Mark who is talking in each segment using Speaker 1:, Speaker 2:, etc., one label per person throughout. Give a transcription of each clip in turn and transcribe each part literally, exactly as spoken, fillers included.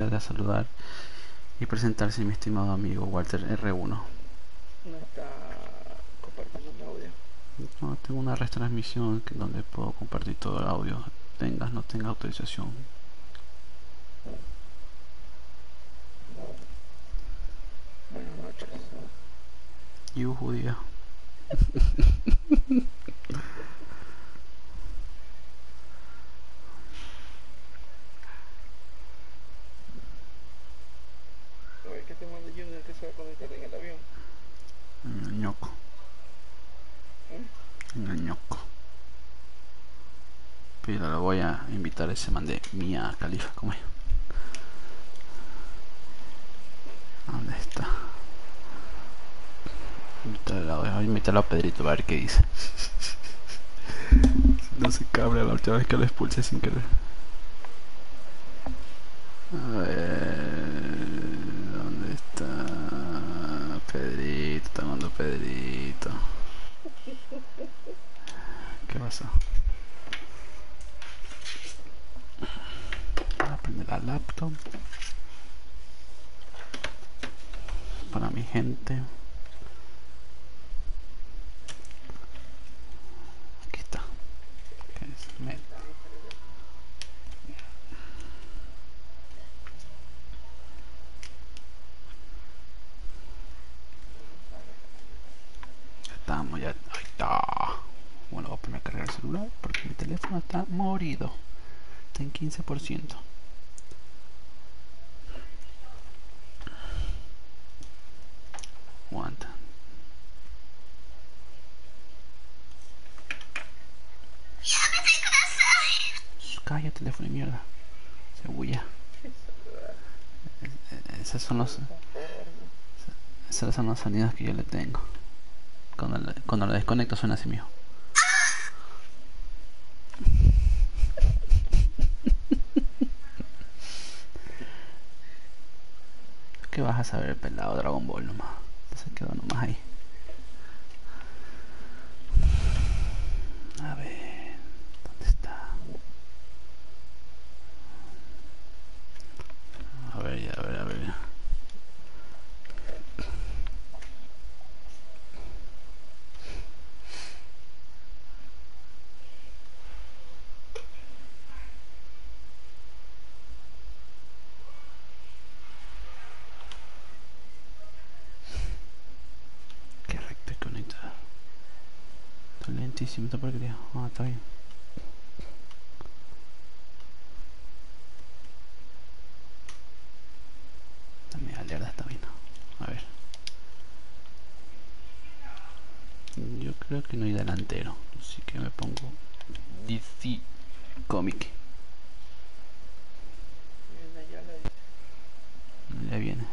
Speaker 1: placer de saludar y presentarse mi estimado amigo Walter R uno.
Speaker 2: No está compartiendo mi audio.
Speaker 1: No, tengo una retransmisión que- donde puedo compartir todo el audio, tengas no tenga autorización.
Speaker 2: Buenas noches.
Speaker 1: Y un judía.
Speaker 2: Oye, que te mande Junior que se va a conectar en el avión.
Speaker 1: ñoco.
Speaker 2: ¿Mm?
Speaker 1: ñoco. Pero lo voy a invitar a ese man de Mia Khalifa, como es. ¿Dónde está? Voy a invitarlo a Pedrito a ver qué dice. No se cabra la última vez que lo expulsé sin querer. A ver, ¿dónde está Pedrito? Tomando Pedrito. ¿Qué pasó? Voy a prender la laptop para mi gente. Aquí está. ¿Qué es? Me- Ya estamos, ya. Ahí está. Bueno, voy a poner a cargar el celular porque mi teléfono está morido. Está en quince por ciento. Aguanta. Calla, teléfono de mierda. Se bulla. Esos son los, esos son los sonidos que yo le tengo. Cuando, le- cuando lo desconecto suena así mío. ¿Qué vas a saber, pelado? Dragon Ball nomás. Se quedó nomás ahí. A ver, ¿dónde está? A ver, ya, a ver, a ver. Qué recto es conectar. Está lentísimo esta porquería. Ah, está bien. También alerta está bien. A ver. Yo creo que no hay delantero. Así que me pongo D C Comic.
Speaker 2: Viene ya la dice.
Speaker 1: Ya viene.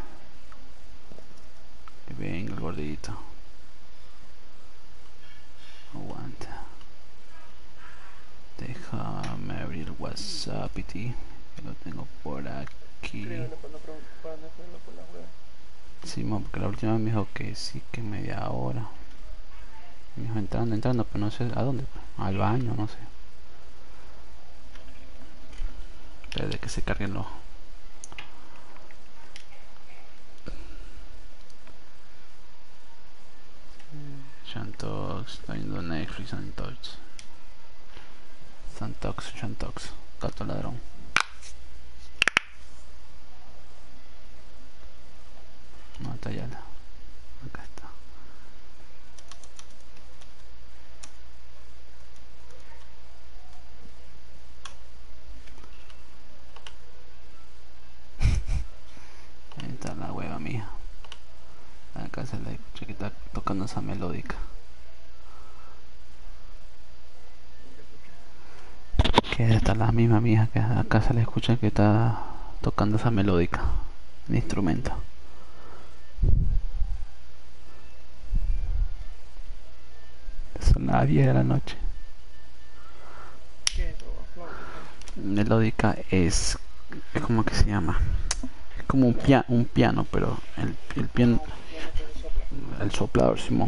Speaker 1: Que venga el gordito. Aguanta. Déjame abrir WhatsApp y ti. Que lo tengo por aquí.
Speaker 2: Escríbele para no pregun- para no hacerlo por la web.
Speaker 1: Sí, mo, porque la última vez me dijo que sí, que media hora. Me dijo entrando, entrando, pero no sé a dónde. Pues. Al baño, no sé. Desde que se carguen los. Shantox, está viendo Netflix, Santox. Santox, Shantox, gato ladrón. No, está ya. Acá está. Ahí está la hueva mía. Acá se le escucha que está tocando esa melódica. Que está la misma mía que acá se le escucha que está tocando esa melódica. El instrumento. Son las diez de la noche.
Speaker 2: ¿Qué es eso? Flauta, ¿qué?
Speaker 1: Melódica es. Es como que se llama. Es como un, pia un piano, pero el, el piano.
Speaker 2: Ah, un piano que se sopla.
Speaker 1: El soplador, Simón.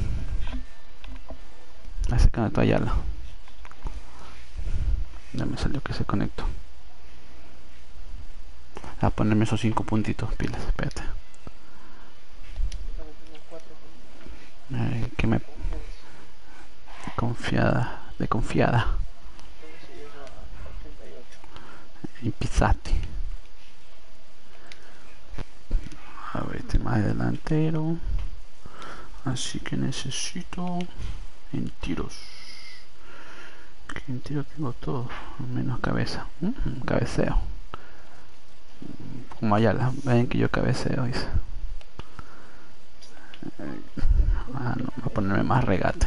Speaker 1: Hace que no Ayala. Ya me salió que se conectó. A ponerme esos cinco puntitos, pilas, espérate. Eh, que me... Confiada, de confiada. Impizati. A ver, este más delantero. Así que necesito en tiros. Que en tiro tengo todo, menos cabeza. Mm, cabeceo. Como Ayala, ven que yo cabeceo, dice. Ah, no, voy a ponerme más regate.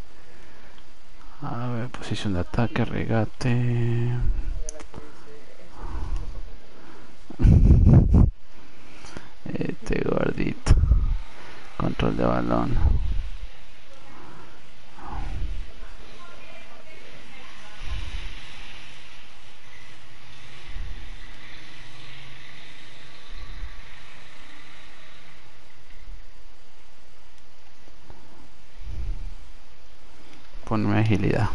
Speaker 1: A ver, posición de ataque, regate. Este gordito. Control de balón. Ponme agilidad.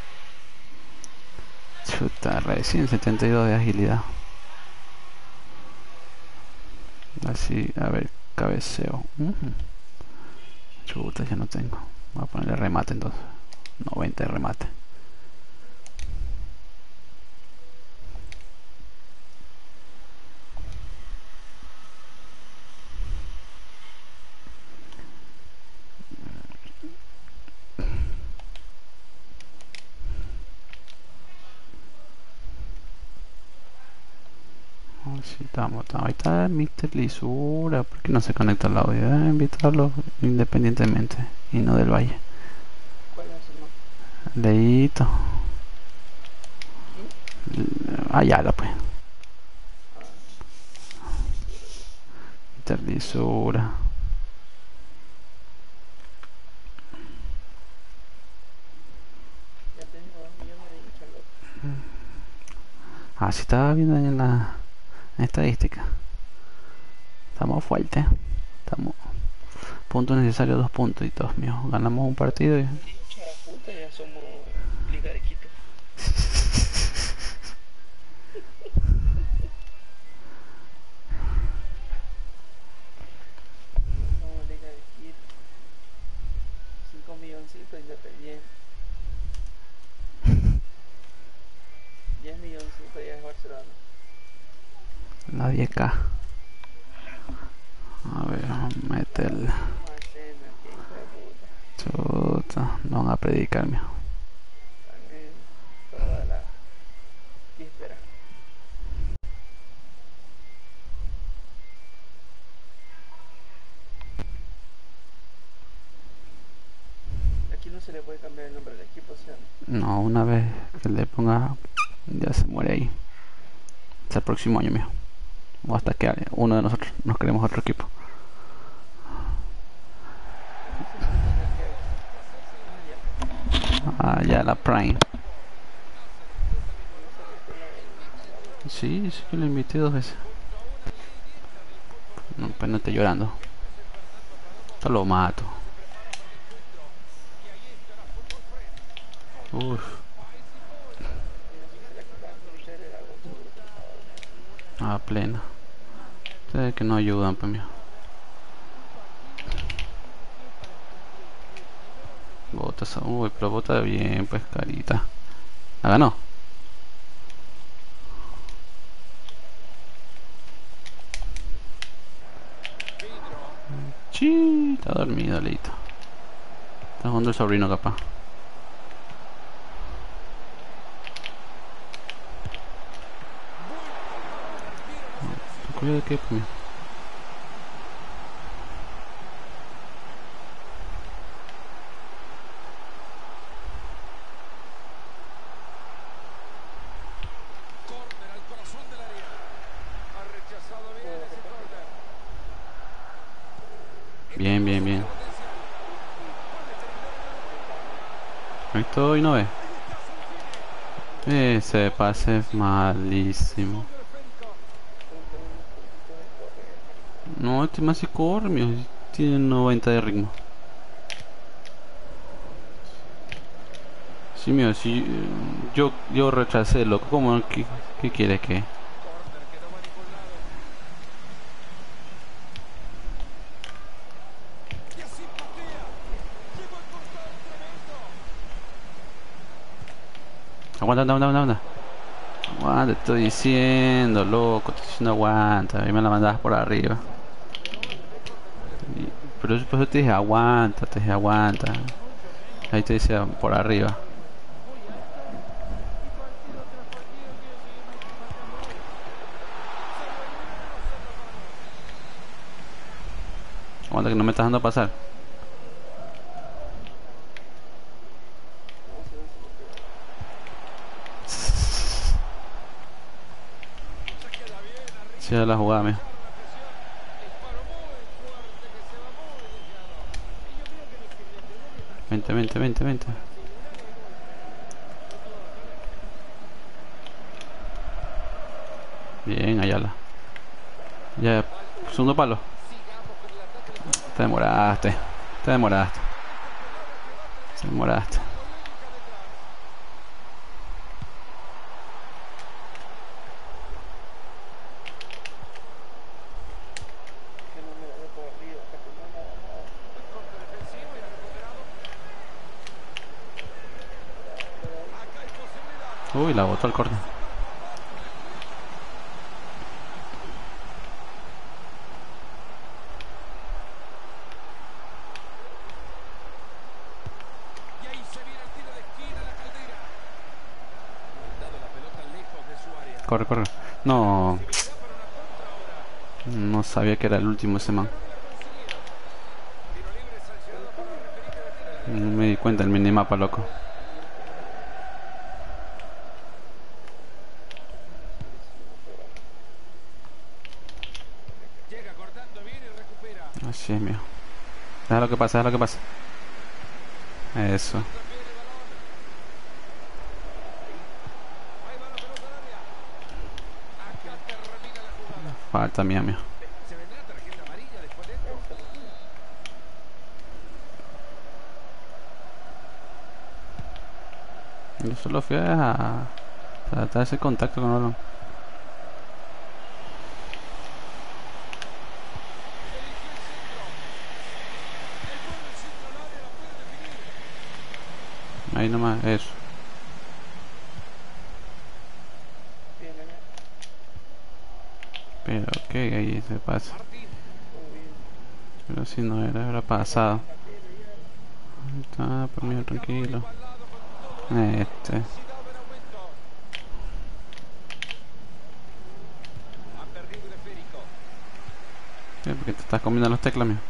Speaker 1: Chuta, recién setenta y dos de agilidad. Así, a ver, cabeceo. Uh-huh. Chuta, ya no tengo. Voy a ponerle remate entonces. noventa de remate. Sí, estamos, estamos. Ahí está mister Lisura. ¿Por qué no se conecta el audio? Eh, invitarlo independientemente y no del Valle.
Speaker 2: ¿Cuál es el nombre?
Speaker 1: Leíto. Ayala, pues. mister Lisura.
Speaker 2: Ya tengo dos millones de hinchas locos.
Speaker 1: Ah, sí estaba viendo en la estadística. Estamos fuertes. Estamos. Punto necesario, dos puntos y todos míos. Ganamos un partido y.
Speaker 2: Hincha puta, ya somos Liga de Quito. Somos Liga de Quito. cinco milloncitos Independiente. diez milloncitos ya es Barcelona.
Speaker 1: Nadie acá. A ver, mete el.
Speaker 2: Marcena, qué hijo de puta.
Speaker 1: Chuta, no van a predicar, mijo.
Speaker 2: También toda la víspera. Aquí no se le puede cambiar el nombre del equipo, ¿sí?
Speaker 1: No, una vez que le ponga, ya se muere ahí. Hasta el próximo año, mijo. O hasta que uno de nosotros nos queremos otro equipo. Ah, ya la Prime. Sí, sí que lo invité dos veces. No, pues no esté llorando. Esto lo mato. Uff. A plena. Ustedes que no ayudan, pues, mío. Bota, uy, pero bota bien, pues, carita. ¿La ganó? Sí, está dormido, Leito. Está jugando el sobrino, capaz. Cuidado de qué, pues, mío. Bien, bien, bien. Ahí estoy, no ve. Ese pase es malísimo. No, este más si corre, mío. Tiene noventa de ritmo. Sí, mío, si eh, yo, yo rechacé, loco. ¿Cómo? ¿Qué, qué quiere que? Aguanta, aguanta, aguanta, aguanta. Aguanta, te estoy diciendo, loco, te estoy diciendo aguanta. Y me la mandabas por arriba. Y- pero yo por eso te dije aguanta, te dije aguanta. Ahí te decía por arriba. Aguanta que no me estás dando a pasar. Sí, la jugada, mijo. Vente, vente, vente, vente. Bien, Ayala. Ya, segundo palo. Te demoraste. Te demoraste. Te demoraste.
Speaker 2: Que no me da por arriba, casi no nada, nada.
Speaker 1: Uy, la botó al córner.
Speaker 3: Y ahí se viene el tiro de esquina, la Caldera. Mandado la pelota lejos de su área.
Speaker 1: Corre, corre. No,
Speaker 3: Posibilidad para una contra ahora.
Speaker 1: no sabía que era el último ese man.
Speaker 3: Pero no la consiguieron. Tiro libre sancionado por la referí que detiene la
Speaker 1: No me di cuenta el minimapa, loco.
Speaker 3: llega cortando bien y recupera.
Speaker 1: Así es, mío. Deja lo que pasa, deja lo que pasa. Eso.
Speaker 3: También el balón. Ahí va la pelota al área. Acá termina la jugada.
Speaker 1: Falta mía, mío.
Speaker 3: ¿Se vendrá tarjeta amarilla después de esto?
Speaker 1: Yo solo fui a tratar ese contacto con el balón. Ahí nomás, eso.
Speaker 2: Bien, bien, bien.
Speaker 1: Pero ok, ahí se pasa.
Speaker 3: Martín.
Speaker 2: Todo bien.
Speaker 1: Pero si no era, era pasado. Ahí está, por mí, tranquilo.
Speaker 3: Igualado con todo.
Speaker 1: Este.
Speaker 3: Intensidad en aumento. Ha perdido el esférico.
Speaker 1: Sí, porque te estás comiendo las teclas, mío.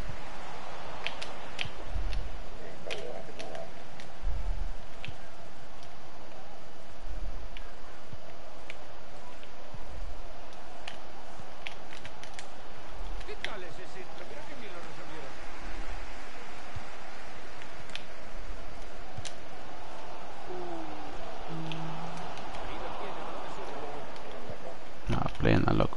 Speaker 3: ¿Qué tal ese centro? Mirá que bien lo resolvieron. Ahí lo tiene, balón de zurdo.
Speaker 1: Ah, plena, loco.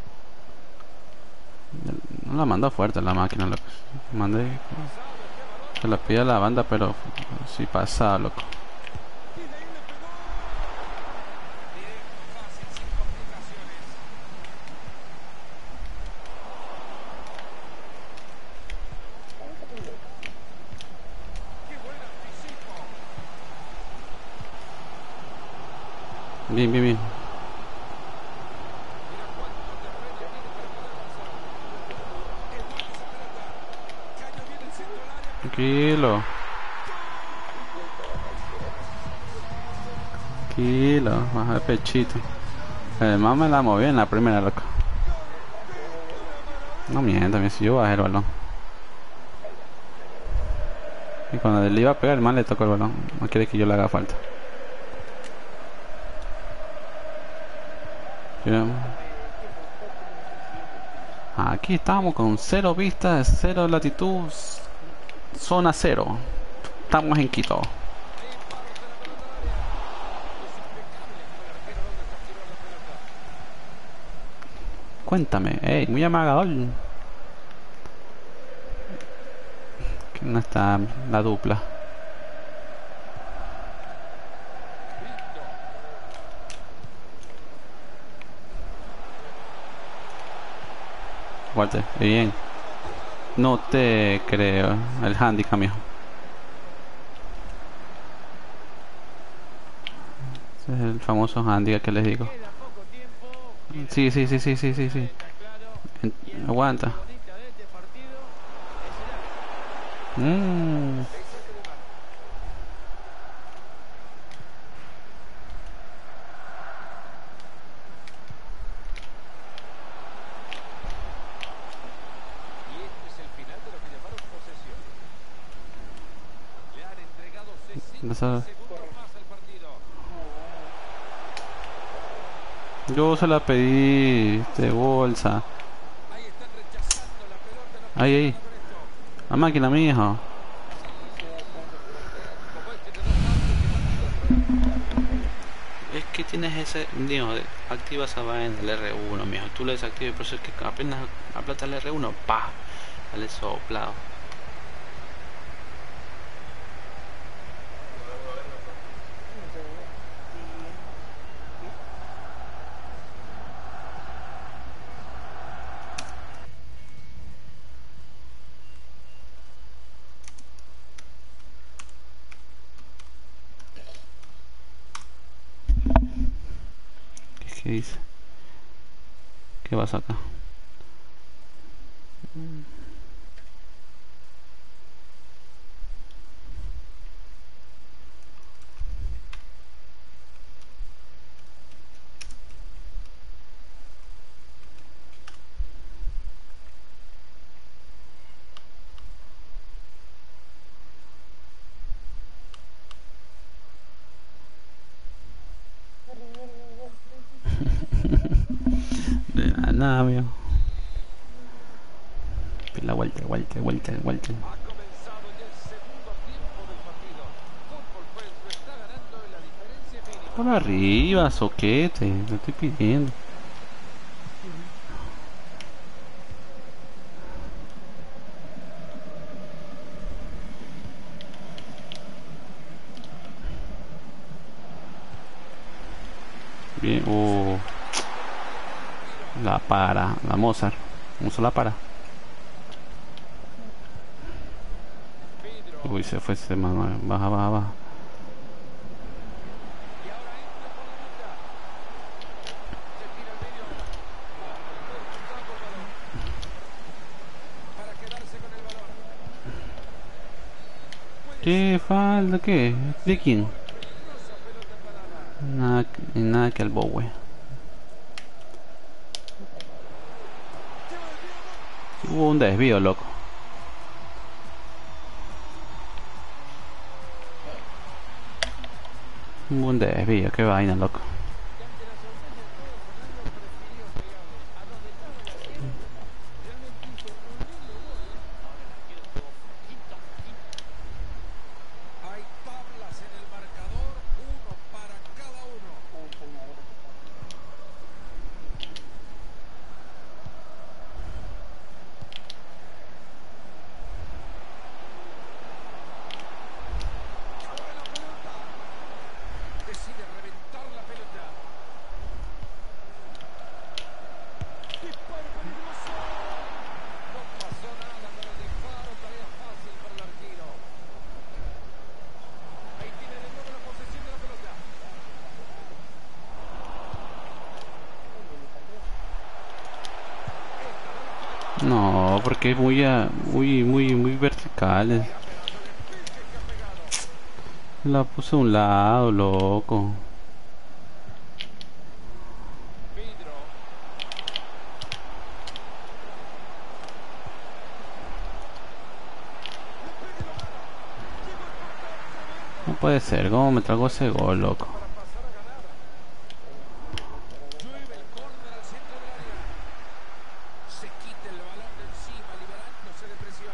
Speaker 1: No la mandó fuerte la máquina, loco. Mandé que la pida la banda, pero sí pasa, loco.
Speaker 3: Bien, fácil, sin complicaciones. Qué buen anticipo.
Speaker 1: Bien, bien, bien.
Speaker 3: Mira cuánto terreno tiene para poder avanzar. Es buena esa pelota. Cayó bien el centro al área.
Speaker 1: Tranquilo. Tranquilo, baja de pechito. Además me la moví en la primera, loco. No mienta, me si yo bajé el balón. Y cuando le iba a pegar, el man le tocó el balón. No quiere que yo le haga falta. Yo- Aquí estamos con cero vistas, cero latitud, s- zona cero. Estamos en Quito.
Speaker 3: Ahí parte la pelota al área. Es impecable como el arquero donde capturó la pelota.
Speaker 1: Cuéntame, ey, muy amagador. Que no está la dupla.
Speaker 3: Lindo.
Speaker 1: Walter, bien. No te creo. El handicap, mijo. Ese es el famoso handicap que les digo.
Speaker 3: Queda poco tiempo.
Speaker 1: Sí, sí, sí, sí, sí, sí, sí.
Speaker 3: Está claro.
Speaker 1: En-
Speaker 3: Y la
Speaker 1: aguanta.
Speaker 3: parte bonita de este partido es el
Speaker 1: Mmm.
Speaker 2: Ahí saque de mano.
Speaker 3: Y este es el final de lo que llamaron posesión. Le han entregado sesenta segundos
Speaker 2: Corre.
Speaker 3: más al partido.
Speaker 1: Yo se la pedí de bolsa.
Speaker 3: Ahí están rechazando la pelota. No
Speaker 1: Ahí,
Speaker 3: pasa
Speaker 1: ahí.
Speaker 3: nada con esto.
Speaker 1: La máquina, mi hijo.
Speaker 2: Sí se da cuenta que va a pegar.
Speaker 3: Como este de dos pasos que van
Speaker 1: Es que tienes ese, digo, de- activa esa vaina del R uno, mijo. Tú lo desactivas, por eso es que apenas aplata el R uno, pa, sale soplado.
Speaker 2: No se ve. Y...
Speaker 1: ¿Qué, qué dice? ¿Qué vas acá? De nada, nada, mijo. La vuelta, vuelta, vuelta, vuelta.
Speaker 3: Ha comenzado ya el segundo tiempo del partido. Fútbol Friends lo está ganando en la diferencia mínima.
Speaker 1: Por arriba, soquete, lo estoy pidiendo. Bien, uh, la para, la Mozart. Uso la para.
Speaker 3: Pedro.
Speaker 1: Uy, se fue, se mamá. Baja, baja, baja.
Speaker 3: Y ahora entra por la banda. Se tira al medio. Cortando el balón. Para quedarse con el balón. Puede
Speaker 1: ¿Qué falta? ¿Qué? ¿De quién?
Speaker 3: ser peligrosa pelota parada.
Speaker 1: Nada, que- nada que al Bowie. Hubo un desvío, loco. Hubo un desvío, qué vaina, loco.
Speaker 3: Y ante las ausencias de todo, Fernando prefirió pegarle a donde estaba el arquero. Realmente hizo un lindo gol, ¿eh? Ahora el arquero estuvo flojito, flojito. Hay tablas en el marcador, uno para cada uno.
Speaker 2: Puta madre.
Speaker 3: Ahora la pelota. Decide reventar la pelota. Disparo peligroso. No pasó nada con el disparo, tarea fácil para el arquero. Ahí tiene de nuevo la posesión de la pelota.
Speaker 1: No, porque es muy, a- muy, muy, muy verticales.
Speaker 3: Pedazo de pique que ha pegado.
Speaker 1: La puse a un lado, loco.
Speaker 3: Pedro.
Speaker 1: No puede ser, ¿cómo me trago ese gol, loco?
Speaker 3: Para pasar a ganar. Llueve el córner al centro del área. Se quita el balón de encima, liberándose de presión.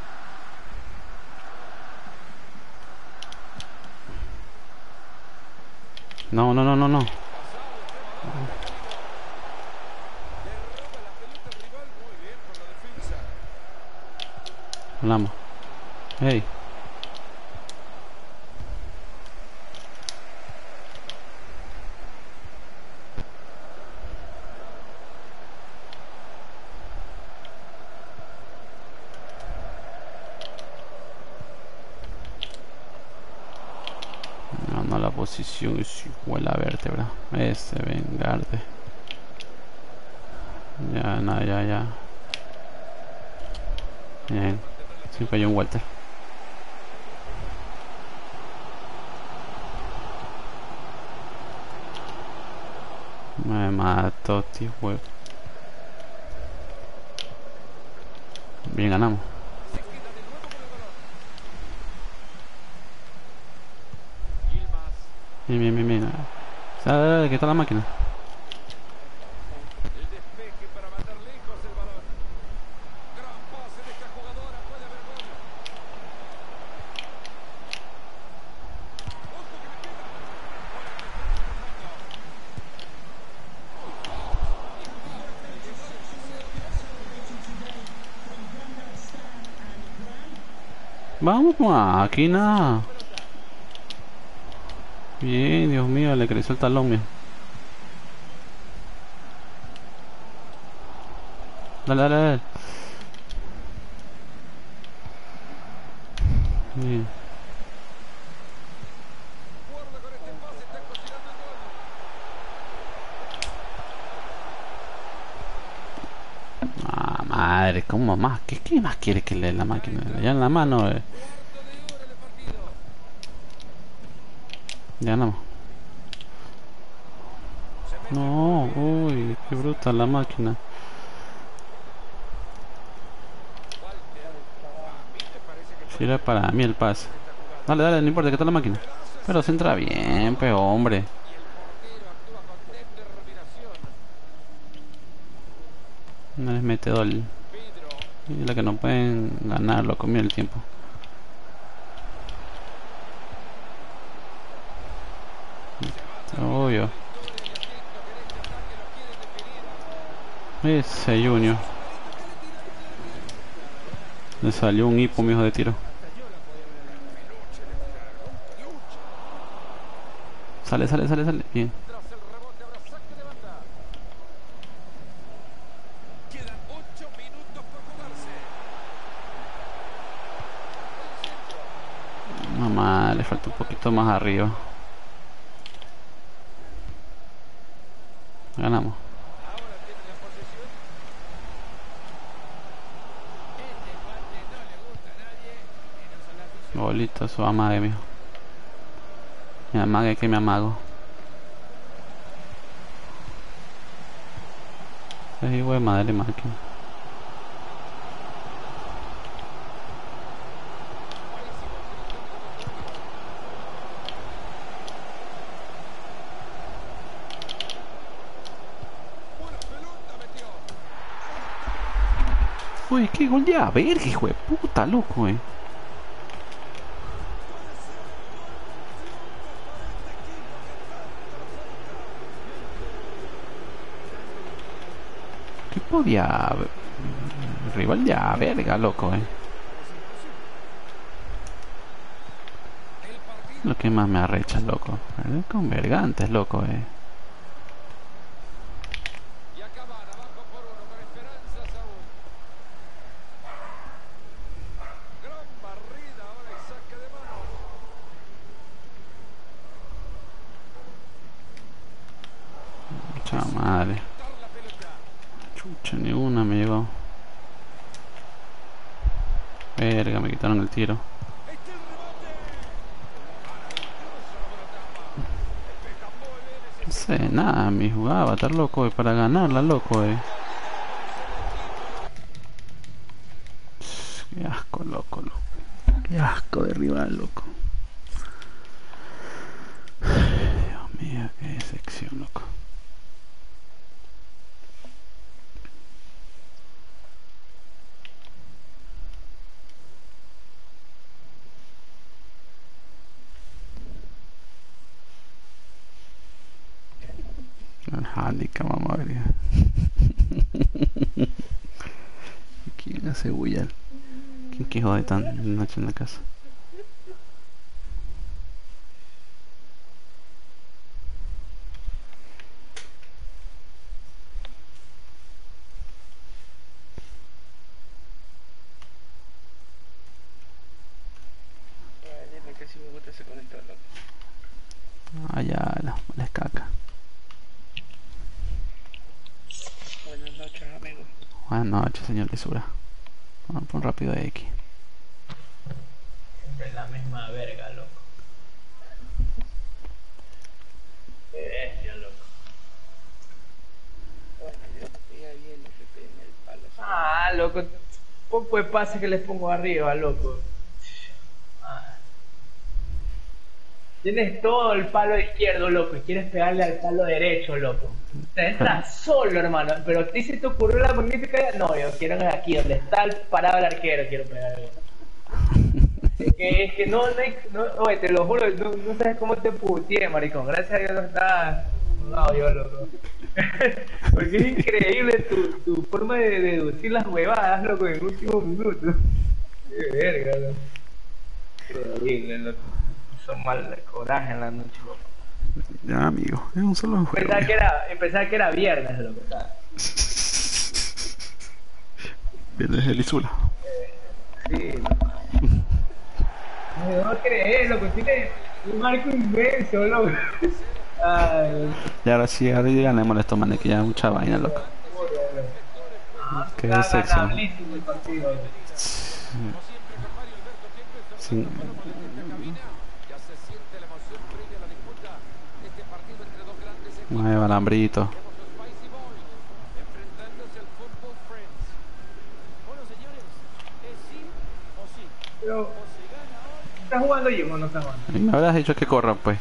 Speaker 1: No, no, no, no, no.
Speaker 3: Pasado este balón, ha caído. Le roba la pelota al rival. Muy bien por la defensa.
Speaker 1: Hablamos. Hey. No, no la puse. posición es igual a vértebra. Ese vengarte. Ya, nada, ya, ya. Bien. Siempre hay un Walter. Me mató, tío, huevo. Bien, ganamos. Bien, bien, bien, bien. Dale, dale, que está la máquina.
Speaker 3: El despeje para mandar lejos el balón. Gran pase de esta jugadora. Puede haber gol. Ojo que le queda.
Speaker 1: Vamos, máquina. Bien, Dios mío, le creció el talón, mío. Dale, dale, dale. Bien.
Speaker 3: Guarda con este pase. Está cocinando el gol.
Speaker 1: Ah, madre, ¿cómo más? ¿Qué, qué más quiere que le dé la máquina? Ya en la mano, eh.
Speaker 3: Cuarto de hora en el partido.
Speaker 1: Ya ganamos.
Speaker 3: Se mete
Speaker 1: No,
Speaker 3: muy bien.
Speaker 1: uy, qué bruta la máquina.
Speaker 3: Walter. A mí me parece que
Speaker 1: Si era para mí el pase.
Speaker 3: esta jugada.
Speaker 1: Dale, dale, no importa, que está la máquina. Pero se entra bien, pe hombre.
Speaker 3: Y el portero actúa con determinación.
Speaker 1: No les mete gol.
Speaker 3: Pedro.
Speaker 1: Y la que no pueden ganar, lo comió el tiempo. Obvio. Ese Junior. Le salió un hipo, mi hijo de tiro. Sale, sale, sale, sale. Bien.
Speaker 3: Tras el rebote habrá saque de banda. Quedan ocho minutos por jugarse. El centro.
Speaker 1: Mamá, le falta un poquito más arriba. Ganamos.
Speaker 3: Ahora tiene la posesión. Este guante no le gusta a nadie, menos a la afición.
Speaker 1: Bolito, su amague, mijo. Me amague que me amago. Es igual de madre máquina.
Speaker 3: Buena pelota metió.
Speaker 1: Uy, qué gol de a verga, hijo de puta, loco, eh. ¿Qué podía? Rival de a verga, loco, eh.
Speaker 3: El partido.
Speaker 1: Lo que más me arrecha, loco. Perder con vergantes, loco, eh.
Speaker 3: Y acaban abajo por uno con esperanzas aún. Gran barrida ahora y saque de mano.
Speaker 1: Mucha madre.
Speaker 3: Dar la pelota.
Speaker 1: Chucha, ni una me llegó. Verga, me quitaron el tiro.
Speaker 3: Este el rebote. Para incluso la buena trampa. Despeja muy bien
Speaker 1: No
Speaker 3: ese
Speaker 1: sé, nada, mi jugada va a estar loco, eh, para ganarla, loco, eh. Qué asco, loco, loco. Qué asco de rival, loco. Dios mío, qué decepción, loco. El handicap, vamos a ver. Ya. ¿Quién hace bulla? ¿Quién que jode tan noche en la casa?
Speaker 2: Ayer me casi me gusta se conectó, loco.
Speaker 1: Allá la, la caca.
Speaker 2: Buenas noches, amigos.
Speaker 1: Buenas noches, señor Lisura. Vamos por un rápido de X.
Speaker 4: Siempre la misma verga, loco. Qué bestia, loco.
Speaker 2: Bueno, yo estoy ahí en lo que tiene el palo.
Speaker 4: Ah, loco. Poco de pase que les pongo arriba, loco. Ah. Tienes todo el palo izquierdo, loco, y quieres pegarle al palo derecho, loco. Te entras solo, hermano. Pero a ti se te ocurrió la magnífica idea. No, yo quiero aquí, donde está el parado el arquero, quiero pegarle. Es que, es que no, no, hay, no, oye, te lo juro, no, no sabes cómo te putié, maricón. Gracias a Dios no está no, yo, loco. Porque es increíble tu, tu forma de deducir las huevadas, loco, en el último minuto. Qué verga, loco. Qué horrible, loco. Son mal de coraje en la noche, loco.
Speaker 1: Ya, amigo, es un solo juego.
Speaker 4: Pensaba que era, pensaba que era viernes, loco, ¿sabes?
Speaker 1: Viernes de Lisura.
Speaker 4: Sí. No, no crees, loco, tiene un arco inmenso, loco. Ay,
Speaker 1: Y ahora sí, ahora ya ganemos estos manes que ya es mucha vaina, loco.
Speaker 4: ah,
Speaker 1: Qué
Speaker 4: está
Speaker 1: sexo.
Speaker 4: ganabilísimo el partido, loco.
Speaker 1: Sin...
Speaker 3: Ya se siente la emoción previa a la disputa de este partido entre dos grandes equipos.
Speaker 1: Mueve alambrito.
Speaker 3: Tenemos los Spicy Boys enfrentándose al Football Friends. Bueno, señores, es sí o sí.
Speaker 4: Pero,
Speaker 3: O se gana hoy,
Speaker 4: ¿está jugando Jim o no está jugando?
Speaker 1: Y me habrás dicho que corran, pues.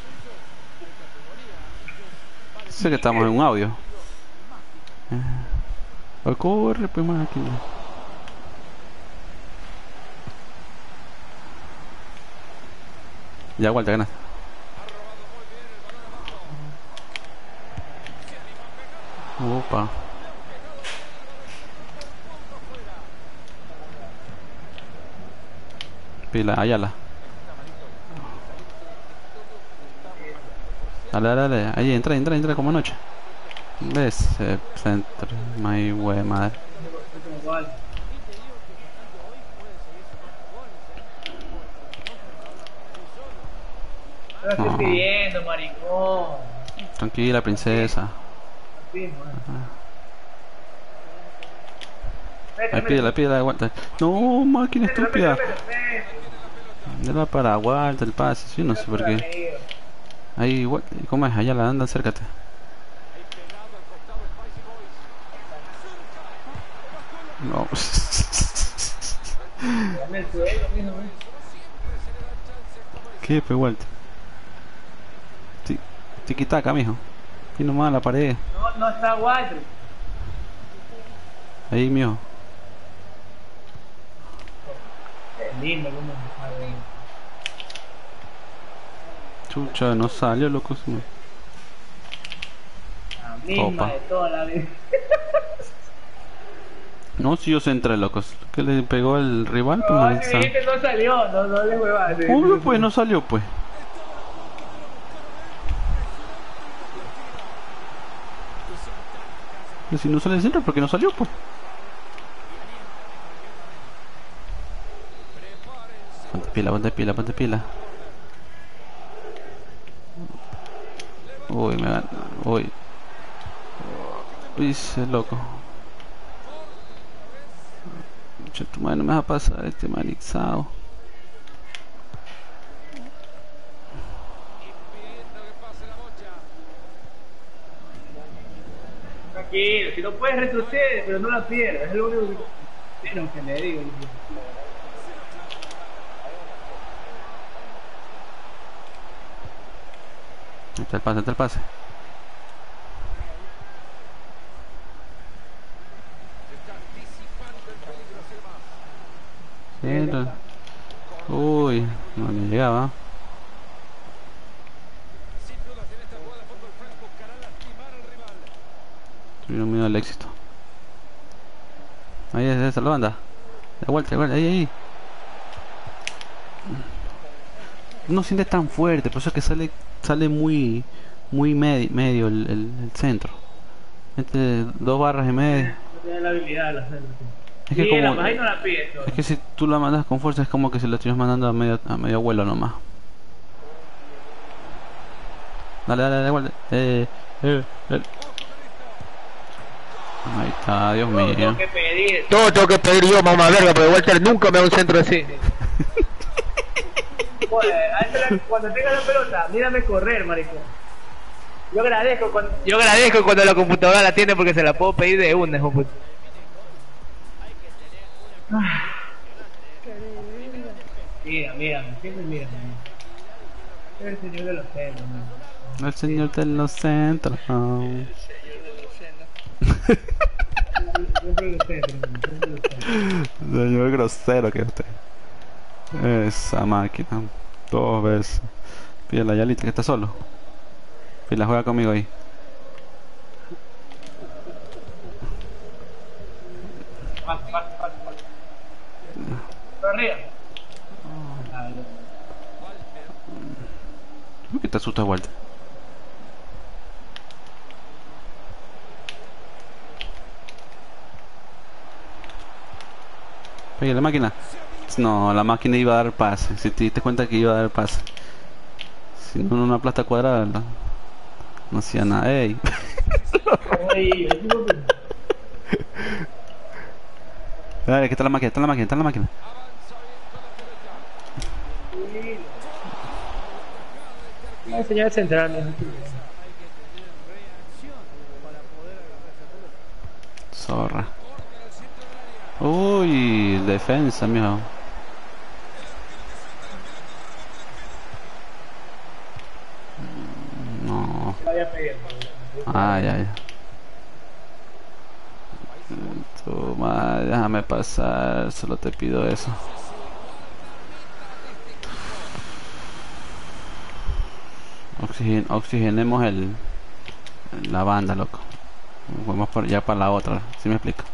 Speaker 1: Sé que estamos en un audio. Eh, o corre, pues, máquina. Ya, Walter, ganas. Opa. Pila, Ayala. Dale, dale, dale. Ahí, entra, entra, entra como anoche. ¿Ves? Eh, centro. My wey, madre.
Speaker 4: Te lo estoy
Speaker 1: No.
Speaker 4: pidiendo, maricón.
Speaker 1: Tranquila, princesa.
Speaker 4: Sí, man.
Speaker 1: Ahí
Speaker 4: Vete,
Speaker 1: pídela,
Speaker 4: vete,
Speaker 1: pídela, Walter. No, máquina
Speaker 4: vete,
Speaker 1: estúpida.
Speaker 4: vete, vete, vete.
Speaker 1: Dale para Walter el pase. Yo no sé por qué.
Speaker 4: Amigo.
Speaker 1: Ahí, Walter. ¿Cómo es? Ayala, anda, acércate. No.
Speaker 4: Dame el suelo, mijo, ven.
Speaker 1: ¿Qué, pues, Walter? Ti- Tiquitaca, mijo. Y nomás a la pared.
Speaker 4: No, no está Walter.
Speaker 1: Ahí, mijo.
Speaker 4: Es lindo, como sabe.
Speaker 1: Chucha, no salió, loco. se me-
Speaker 4: La misma
Speaker 1: Opa.
Speaker 4: de toda la vida.
Speaker 1: No, si yo centré, locos. ¿Qué le pegó el rival? Pues,
Speaker 4: No,
Speaker 1: mal
Speaker 4: si
Speaker 1: sa-
Speaker 4: dijiste no salió, no, no le huevas.
Speaker 1: Obvio, pues, no salió, pues. Y si no sale el centro, ¿por qué no salió, pues? Ponte pila, ponte pila, ponte pila. Uy, me gana. Uy. Uy, ese loco. Che, tu madre, no me va a pasar este manixado.
Speaker 4: Tranquilo, si no puedes retroceder, pero no la pierdas, es lo único que, es lo que le digo.
Speaker 1: Ahí está el pase, ahí está el pase. Centro. Uy, no me llegaba. Tuvieron miedo al éxito. Ahí es esa la banda. De vuelta, de vuelta, ahí, ahí. No siente tan fuerte, por eso es que sale sale muy muy medi- medio el, el, el centro. Entre dos barras y medio.
Speaker 4: No tiene la habilidad de hacerlo.
Speaker 1: Es que
Speaker 4: Sí,
Speaker 1: como
Speaker 4: la más ahí no la pides.
Speaker 1: es que si tú la mandas con fuerza es como que si la estuvieras mandando a medio a medio vuelo nomás. Dale, dale, dale, vuelta. Eh, eh, eh. Ahí está, Dios
Speaker 4: Todo
Speaker 1: mío.
Speaker 4: tengo que pedir.
Speaker 2: Todo tengo que pedir yo, mamá verga, porque Walter nunca me da un centro así.
Speaker 4: Joder, a esa la- cuando tenga la pelota, mírame correr, maricón. Yo agradezco cuando, yo agradezco cuando la computadora la tiene porque se la puedo pedir de una, hijo de puta. Ah. Mira, mírame, siempre mírame. Soy el señor de los celos, man.
Speaker 1: El señor de los centros.
Speaker 4: Siempre los celos, man, siempre los celos.
Speaker 1: Señor grosero que usted. Esa máquina. Dos veces. Pide la Yalita que está solo. Pila, juega conmigo ahí.
Speaker 4: Pasa, pasa, pasa, pasa. Por arriba.
Speaker 1: ¿Por qué te asustas, Walter? Oye, la máquina. No, la máquina iba a dar pase. Si te diste cuenta que iba a dar pase. Si no, en una plasta cuadrada no, no hacía nada. Ey.
Speaker 4: Ay, así no te-
Speaker 1: Dale, que está la máquina, está la máquina, está la máquina.
Speaker 4: Voy a enseñar a centrar, mijo.
Speaker 1: Zorra. Uy, defensa, mijo. No.
Speaker 4: Lo había pedido.
Speaker 1: Ay, ay. Toma, déjame pasar, solo te pido eso. Oxigen, oxigenemos el la banda, loco. Vamos por ya para la otra, ¿sí me explico?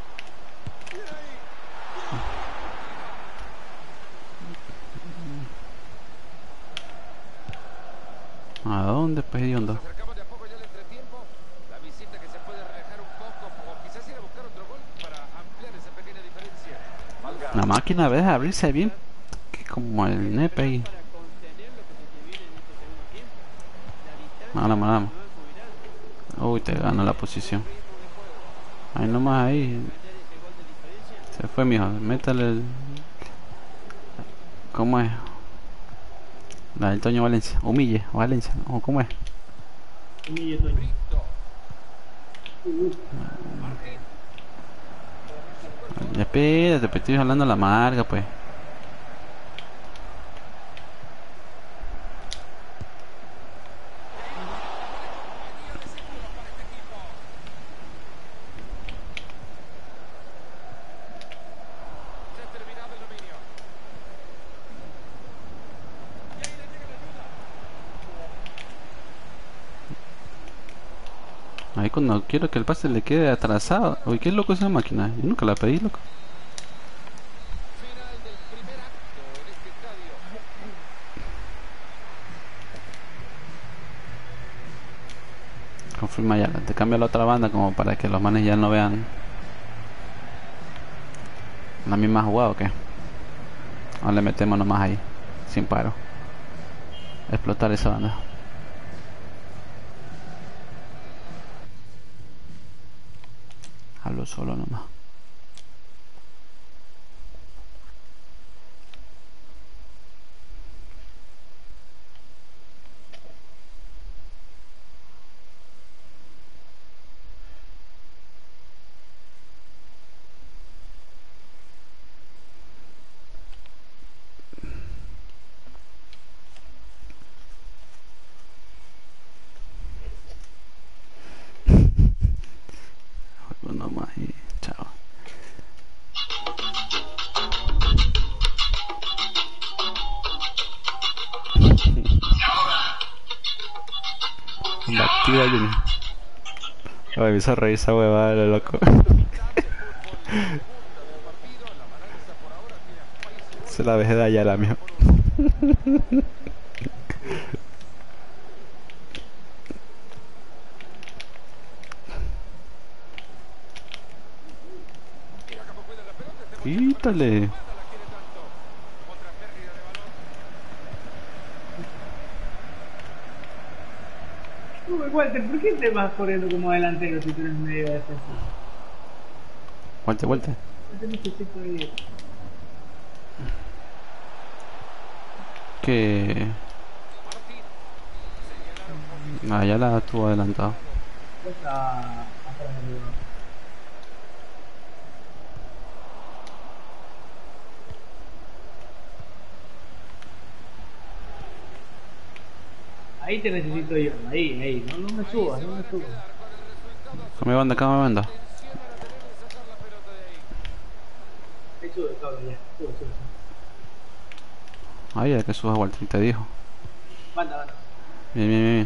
Speaker 1: ¿A dónde, pues, hediondo?
Speaker 3: Nos acercamos de a poco ya al entretiempo. La visita que se puede relajar un poco, o quizás ir a buscar otro gol para ampliar esa pequeña diferencia. Valga.
Speaker 1: La máquina deja abrirse bien, que como el nepe ahí. Vamos, vamos. Uy, te ganó la posición. Ahí nomás ahí. Se fue, mijo. Métale el... ¿Cómo es? La del Toño Valencia. Humille, Valencia. ¿O cómo es?
Speaker 4: Humille, Toño.
Speaker 1: Ya espérate, pues estoy hablando la marca, pues.
Speaker 3: Se ha terminado el dominio.
Speaker 1: Ahí cuando quiero que el pase le quede atrasado. Uy, qué loco esa máquina. Yo nunca la pedí, loco.
Speaker 3: Final del primer acto en este estadio.
Speaker 1: Confirma ya. Te cambio a la otra banda como para que los manes ya no vean la misma jugada, ¿o qué? O le metemos nomás ahí. Sin paro. Explotar esa banda. Hablo solo nomás. Juego nomás y chao. La activa Junior. Ay, me hizo reír esa huevada, lo loco. Se la dejé de allá, la mijo. Quítale.
Speaker 4: Walter, ¿por qué te vas corriendo como delantero si tú eres medio defensivo?
Speaker 1: Vuelte, vuelte.
Speaker 4: No te necesito ir.
Speaker 1: Que... Ah, ya la estuvo adelantado.
Speaker 4: Está atrás del lugar. Ahí te necesito yo, ahí, ahí, no, no me subas, no me subas.
Speaker 1: Come banda, come banda.
Speaker 4: Ahí sube, cabrón, ya, sube, sube, sube.
Speaker 1: Ahí es que subas Walter, te dijo.
Speaker 4: Banda, banda.
Speaker 1: Bien, bien, bien, bien.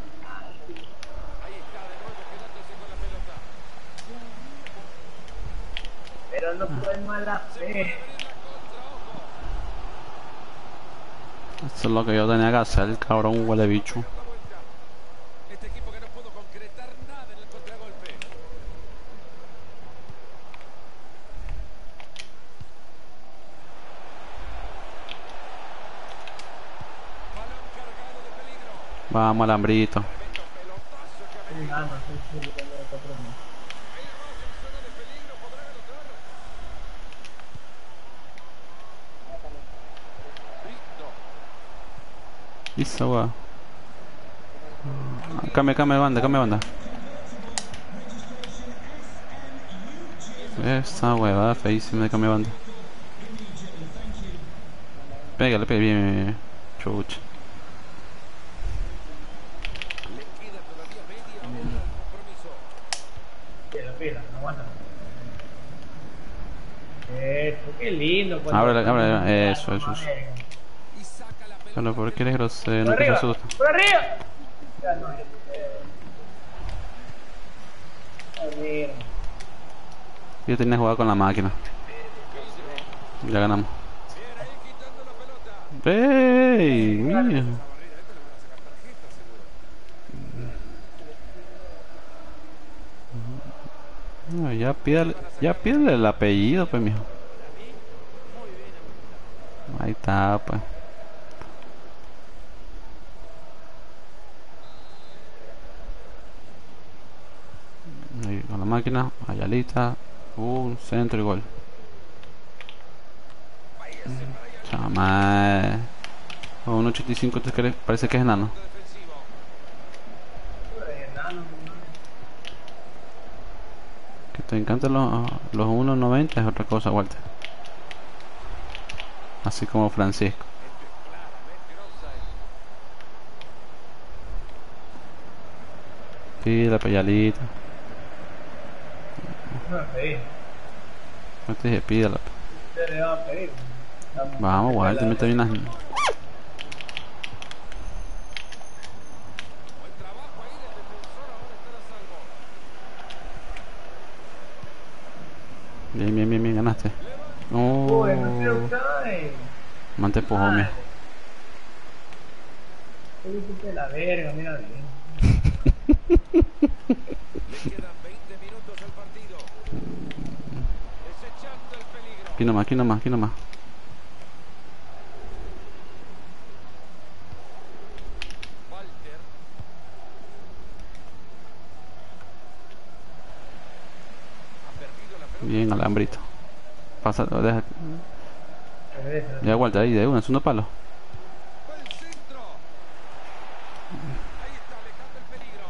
Speaker 4: Pero no fue mala fe.
Speaker 1: Eso es lo que yo tenía que hacer, el cabrón huele bicho.
Speaker 3: Este equipo que no pudo concretar nada en el contragolpe. Balón cargado de peligro.
Speaker 1: Vamos, alambrito.
Speaker 3: Tremendo pelotazo que
Speaker 4: Sí, nada más, sí, sí, sí, cuando lo compramos.
Speaker 3: ahí Ross en zona de peligro. ¿Podrá anotar? Brito.
Speaker 1: Esa weá. Cambia, cambia de banda, cambia de banda. Esa weá, feísima de cambia de banda. Pégale, pégale, bien, bien, bien. Chucha.
Speaker 3: Le queda todavía media hora al compromiso.
Speaker 4: Pila, pila, no aguanta. Eso, qué lindo. pues.
Speaker 1: Ábrele, ábrele, eso, eso, eso.
Speaker 3: Y saca la pelota.
Speaker 1: Pero ¿por qué eres grosero?
Speaker 4: Por
Speaker 1: No te
Speaker 4: arriba,
Speaker 1: asustes.
Speaker 4: por arriba. Ya no, eh. Ay, mira.
Speaker 1: Yo tenía jugado con la máquina. Ya ganamos.
Speaker 3: Bien ahí quitando la pelota.
Speaker 1: ¡Ey! Mira.
Speaker 3: Esa barrera, esta le van a sacar tarjeta seguro.
Speaker 1: No, ya pídale, ya pídale el apellido, pues, mijo. Ahí está, pues. Ahí con la máquina, Ayalita, un centro y gol. Chama. Oh, un ochenta y cinco, ¿te crees? Parece que es enano.
Speaker 3: Defensivo.
Speaker 4: Ay, enano,
Speaker 1: Que te encantan los, los uno noventa es otra cosa, Walter. Así como Francisco. Pide la peyalita.
Speaker 4: no me pedí.
Speaker 1: No te dije, pídala.
Speaker 4: Usted le va a pedir.
Speaker 1: Vamos, Walter, mete bien las...
Speaker 3: Buen trabajo ahí del defensor. Ahora está a salvo.
Speaker 1: Bien, bien, bien, bien, ganaste.
Speaker 4: Uy, no quiero
Speaker 1: Oh,
Speaker 4: caer.
Speaker 1: man te empujó, mira.
Speaker 4: De la verga, mira bien.
Speaker 3: Le quedan veinte minutos al partido. Desechando el peligro.
Speaker 1: Aquí nomás, aquí nomás, aquí nomás.
Speaker 3: Walter. Ha perdido la pelota.
Speaker 1: Bien, alambrito. Pasa, deja.
Speaker 4: Regresa.
Speaker 1: Ya, Walter, ahí de una, es uno palo.
Speaker 3: Va el centro. Ahí está, alejando el peligro.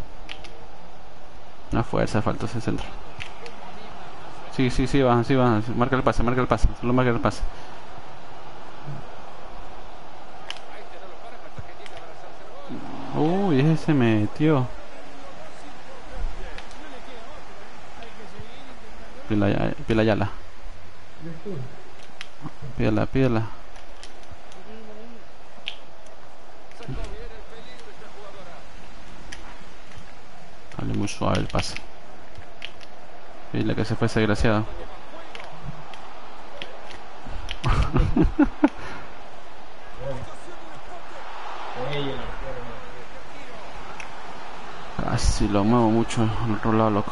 Speaker 1: Una fuerza, faltó ese centro. Sí, sí, sí, baja, sí, baja. Marca el pase, marca el pase. Solo marca el pase.
Speaker 3: Ahí te no lo paran hasta que llegue a abrazarse el gol.
Speaker 1: Uy, ese se metió. Pila, ya- pila Yala. Pídala, pídala.
Speaker 3: Sacó bien el peligro esta jugadora.
Speaker 1: Dale muy suave el pase. Pila que se fue ese desgraciado. Casi lo muevo mucho al otro lado, loco.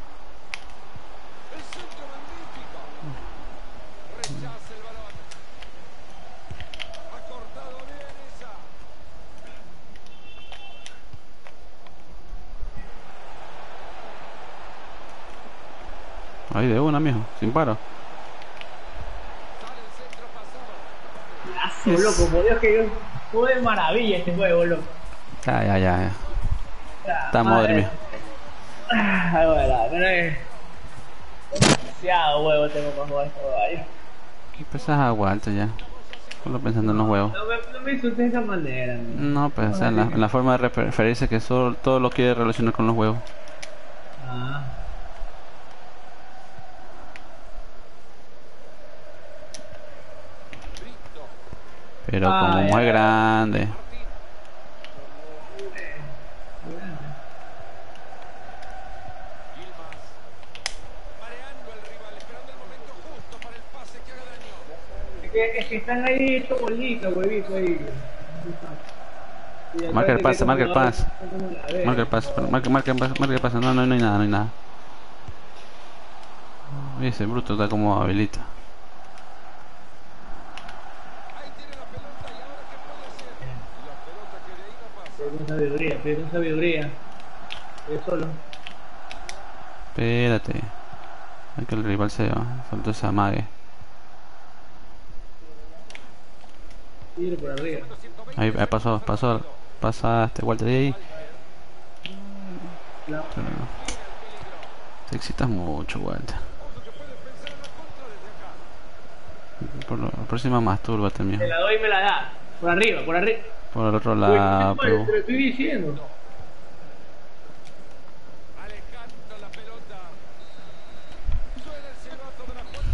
Speaker 3: El centro magnífico. Rechaza el balón.
Speaker 1: Ahí de una, mijo, sin paro.
Speaker 4: Lazo, loco, por Dios que yo juego de maravilla este juego, loco.
Speaker 1: Ya, ya, ya, ya.
Speaker 4: La
Speaker 1: Está
Speaker 4: madre.
Speaker 1: madre, mijo.
Speaker 4: Ay, bueno, pero es demasiado huevo tengo para jugar este juego. Ay,
Speaker 1: ¿Qué pesas aguanta ya? Solo pensando en los huevos.
Speaker 4: No me, no me insultes de esa manera, man.
Speaker 1: No, pues, o sea, en la, en la forma de referirse que solo, todo lo quiere relacionar con los huevos.
Speaker 4: Ah.
Speaker 1: Pero
Speaker 4: Ah,
Speaker 1: como
Speaker 4: ya.
Speaker 1: muy grande. Es que, es que están ahí estos bolitos, huevitos ahí. Y Marca el
Speaker 4: acuérdate
Speaker 1: pase,
Speaker 4: que
Speaker 1: marca el
Speaker 4: como-
Speaker 1: pase.
Speaker 4: como la verga.
Speaker 1: Marca el pase, pero marca, marca, el pase, marca el pase. No, no, no hay nada, no hay nada. Oye, ese bruto está como habilita.
Speaker 4: Pide con sabiduría, pide con sabiduría. Pide solo.
Speaker 1: Espérate. Hay que el rival se soltó esa mague.
Speaker 4: Tiro por arriba.
Speaker 1: Ahí, ahí pasó, pasó. Pasaste, Walter, de ahí.
Speaker 4: La-
Speaker 1: Pero no. Te excitas mucho, Walter. Por la próxima mastúrbate, mijo.
Speaker 4: Te la doy y me la da. Por arriba, por arriba.
Speaker 1: Por el otro
Speaker 4: Uy,
Speaker 1: lado,
Speaker 4: ¿qué te
Speaker 1: pero...
Speaker 4: te lo estoy diciendo.
Speaker 3: Alejandro la pelota. Suena el silbato de la jugada.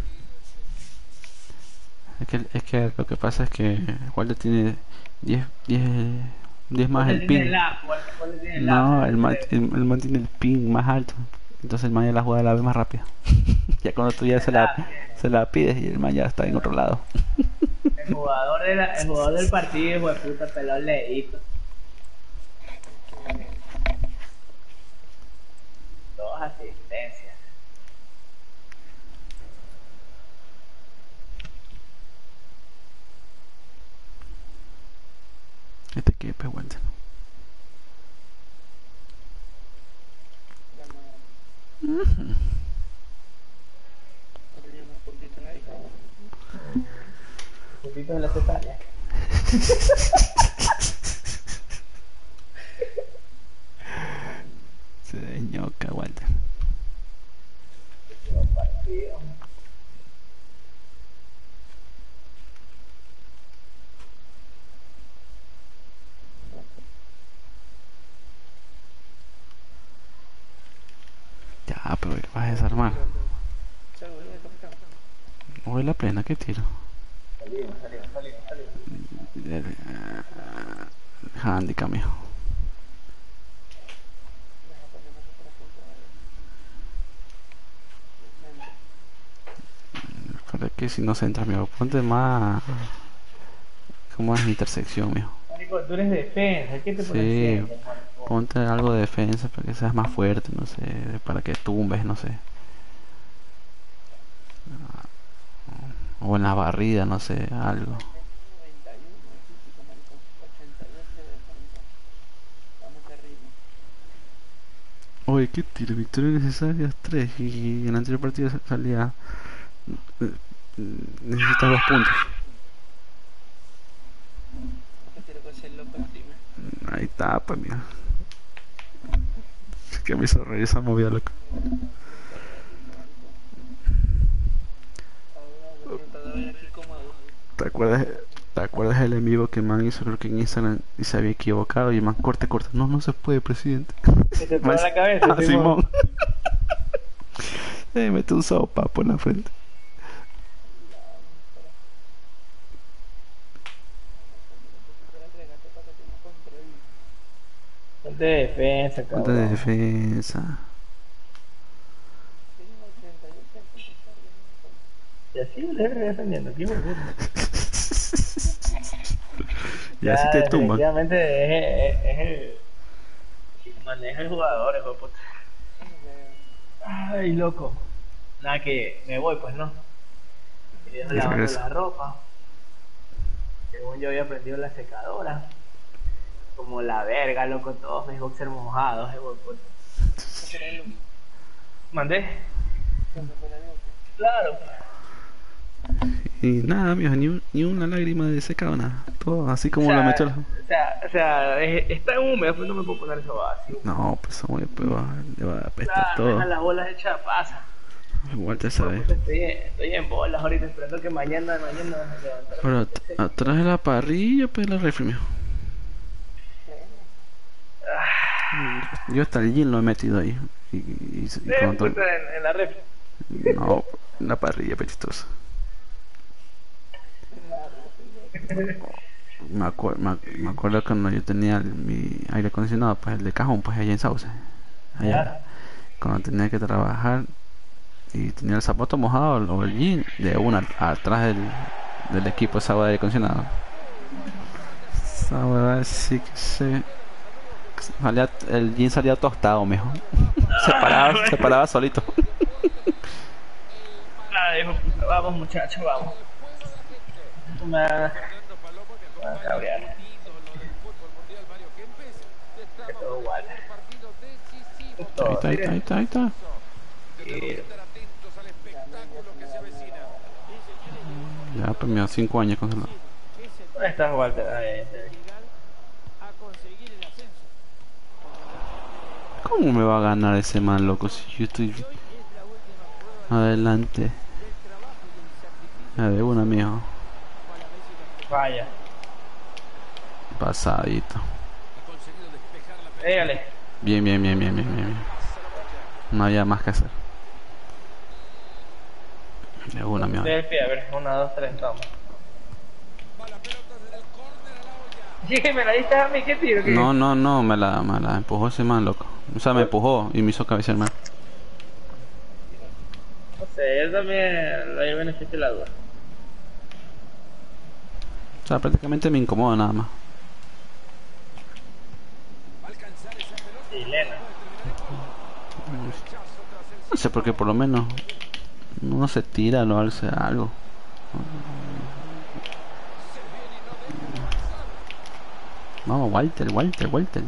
Speaker 1: Es que, es que lo que pasa es que Walter tiene diez, diez, diez más el
Speaker 4: tiene
Speaker 1: ping.
Speaker 4: la, ¿cuál- cuál tiene
Speaker 1: No,
Speaker 4: la?
Speaker 1: el man, el, el man tiene el ping más alto. Entonces el man ya la jugada la ve más rápida. Ya cuando tú ya se la, se la pides y el man ya está en otro lado.
Speaker 4: El jugador, de la, el jugador del partido, hijo de puta, peló leíto. Dos asistencias.
Speaker 1: Este que es Walter.
Speaker 2: Tenía unos puntitos ahí.
Speaker 4: Puntitos en la cesárea.
Speaker 1: Se ñoca, Walter.
Speaker 4: Partido.
Speaker 1: Ya, pero ¿qué vas a desarmar?
Speaker 2: Salgo de capitán.
Speaker 1: Voy la plena, ¿qué tiro?
Speaker 4: Salimos, salimos, salimos, salimos.
Speaker 1: Handicap, mijo. Para que si no se entra, mijo, ponte más. ¿Cómo es intersección, mijo?
Speaker 4: Marico, tú eres defensa, ¿qué te pones
Speaker 1: Sí,
Speaker 4: siempre, marico?
Speaker 1: ponte algo de defensa para que seas más fuerte, no sé, para que tumbes, no sé. O en la barrida, no sé, algo.
Speaker 2: noventa y uno de físico, maricón. ochenta y ocho de defensa. Vamos terrible.
Speaker 1: Oye, ¿qué tiro? Victoria necesaria tres y en el anterior partido salía... Necesitas dos puntos.
Speaker 2: ¿Qué tiro con ese loco encima?
Speaker 1: Ahí está, pues mira. Es que me hizo reír esa movida, loco.
Speaker 2: Ahora me todavía aquí cómodo.
Speaker 1: ¿Te acuerdas, ¿Te acuerdas el en vivo que el man hizo, creo que en Instagram, y se había equivocado y el man corte, corte? No, no se puede, presidente.
Speaker 4: Que te
Speaker 1: Man,
Speaker 4: toca la cabeza,
Speaker 1: ah, Simón. Eh, mete un sopapo en la frente.
Speaker 4: Ponte de defensa, cabrón.
Speaker 1: Punta de defensa.
Speaker 4: Y así le estoy defendiendo, ¿qué hijo de puta?
Speaker 1: Y así te tumban.
Speaker 4: Definitivamente es, es, es el que maneja el jugador, hijo de puta. Ay, loco. Nada que me voy, pues no. Y dejo
Speaker 1: Y
Speaker 4: lavando
Speaker 1: regresa.
Speaker 4: la ropa. Según yo había prendido la secadora. Como la verga, loco, todos mis boxers mojados, hijo de puta. ¿Mandé? Claro.
Speaker 1: Y nada, mijo, ni, un- ni una lágrima de secado, nada. Todo así
Speaker 4: O
Speaker 1: como lo
Speaker 4: sea,
Speaker 1: metió.
Speaker 4: o sea, o sea, es- está húmedo, pues no me puedo poner eso así.
Speaker 1: No, pues muy pero le va a apestar
Speaker 4: Claro,
Speaker 1: todo.
Speaker 4: dejan las bolas hechas pasa.
Speaker 1: Igual te sabe.
Speaker 4: Puta, Estoy, estoy en bolas ahorita esperando que mañana, mañana me levantar.
Speaker 1: Pero at- atrás de la parrilla, pues la refri, mijo. Yo hasta el gin lo he metido ahí. Y, y, y
Speaker 4: Eh,
Speaker 1: con todo-
Speaker 4: puta, en, en la ref.
Speaker 1: No, en la parrilla, pechistosa. Me, acuer- me, ac- me acuerdo cuando yo tenía el- mi aire acondicionado, pues el de cajón, pues allá en Sauce. Allá.
Speaker 4: Ya.
Speaker 1: Cuando tenía que trabajar y tenía el zapato mojado o el jean, de una atrás del, del equipo esa hueá de aire acondicionado. Esa hueá sí que se. Salía, el jean salía tostado, mejor. se, paraba, se paraba solito.
Speaker 4: Nada, hijo, puta, vamos muchachos, vamos. Me va a cabrear. Que todo igual.
Speaker 1: Ahí
Speaker 4: Todo,
Speaker 1: está, ahí está, ahí está, ahí está.
Speaker 4: sí.
Speaker 1: Ya, pues mira, cinco años con el-
Speaker 4: ¿Dónde estás, Walter? Ahí, ahí.
Speaker 3: A conseguir el ascenso.
Speaker 1: ¿Cómo me va a ganar ese man, loco? Si yo estoy adelante. A ver, una, mijo.
Speaker 4: Vaya.
Speaker 1: Pasadito.
Speaker 4: Dígale.
Speaker 1: Bien, bien, bien, bien, bien, bien, bien. No había más que hacer. De una, mijo.
Speaker 4: Del pie, a ver, una, dos, tres, toma. Sí, que me la diste a mí, ¿qué tiro? ¿Qué?
Speaker 1: No, no, no, me la, me la empujó ese man, loco. O sea, me empujó y me hizo cabecear mal.
Speaker 4: No sé, yo también lo llevo beneficio de la duda.
Speaker 1: O sea, prácticamente me incomoda nada más.
Speaker 4: Chilena.
Speaker 1: No sé, porque por lo menos uno se tira o hace algo. Vamos, Walter, Walter, Walter.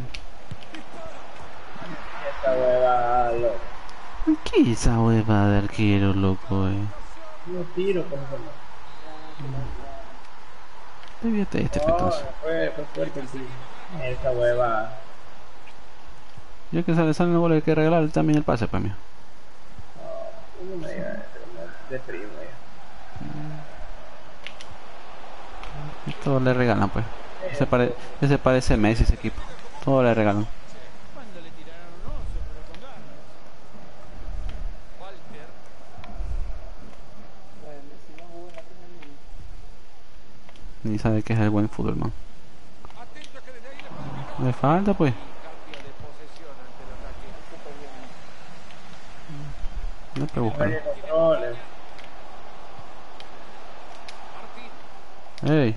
Speaker 4: Esta hueva, loco.
Speaker 1: ¿Qué es esa hueva de arquero, loco, eh?
Speaker 4: No tiro, por favor.
Speaker 1: Déjate este
Speaker 4: No,
Speaker 1: petazo.
Speaker 4: fue, fue fuerte el tiro. Esta hueva.
Speaker 1: Ya que sale, sale una bola, hay que regalar también el pase, pues, mío.
Speaker 4: No, no me digas eso, de primo ya.
Speaker 1: Todo le regalan, pues. Ese, pare, ese parece Messi, ese equipo. Todo le regalan.
Speaker 3: Cuando le tiraron un oso, pero con ganas. Walter.
Speaker 2: Bueno, si no jugó en la Premier League.
Speaker 1: Ni sabe qué es el buen fútbol, man.
Speaker 3: Atento que desde ahí le puede
Speaker 1: Le falta, pues.
Speaker 3: cambia de posesión ante el ataque.
Speaker 1: No te buscar.
Speaker 4: Vaya controles.
Speaker 3: Martín.
Speaker 1: Ey.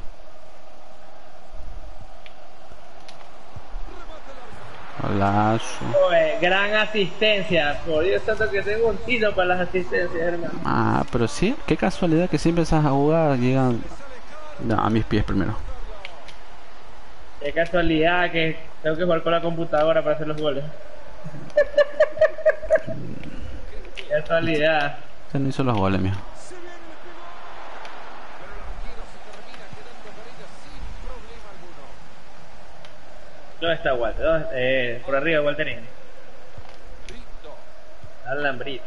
Speaker 1: Golazo.
Speaker 4: Oye, gran asistencia. Por Dios santo que tengo un tino para las asistencias, hermano.
Speaker 1: Ah, pero sí, qué casualidad que siempre esas jugadas llegan no, a mis pies primero.
Speaker 4: Qué casualidad que tengo que jugar con la computadora para hacer los goles. Qué casualidad.
Speaker 1: Usted no hizo los goles, mijo.
Speaker 4: ¿Dónde está Walter? ¿Dónde- Eh, por arriba, Walterín. Alan Brito.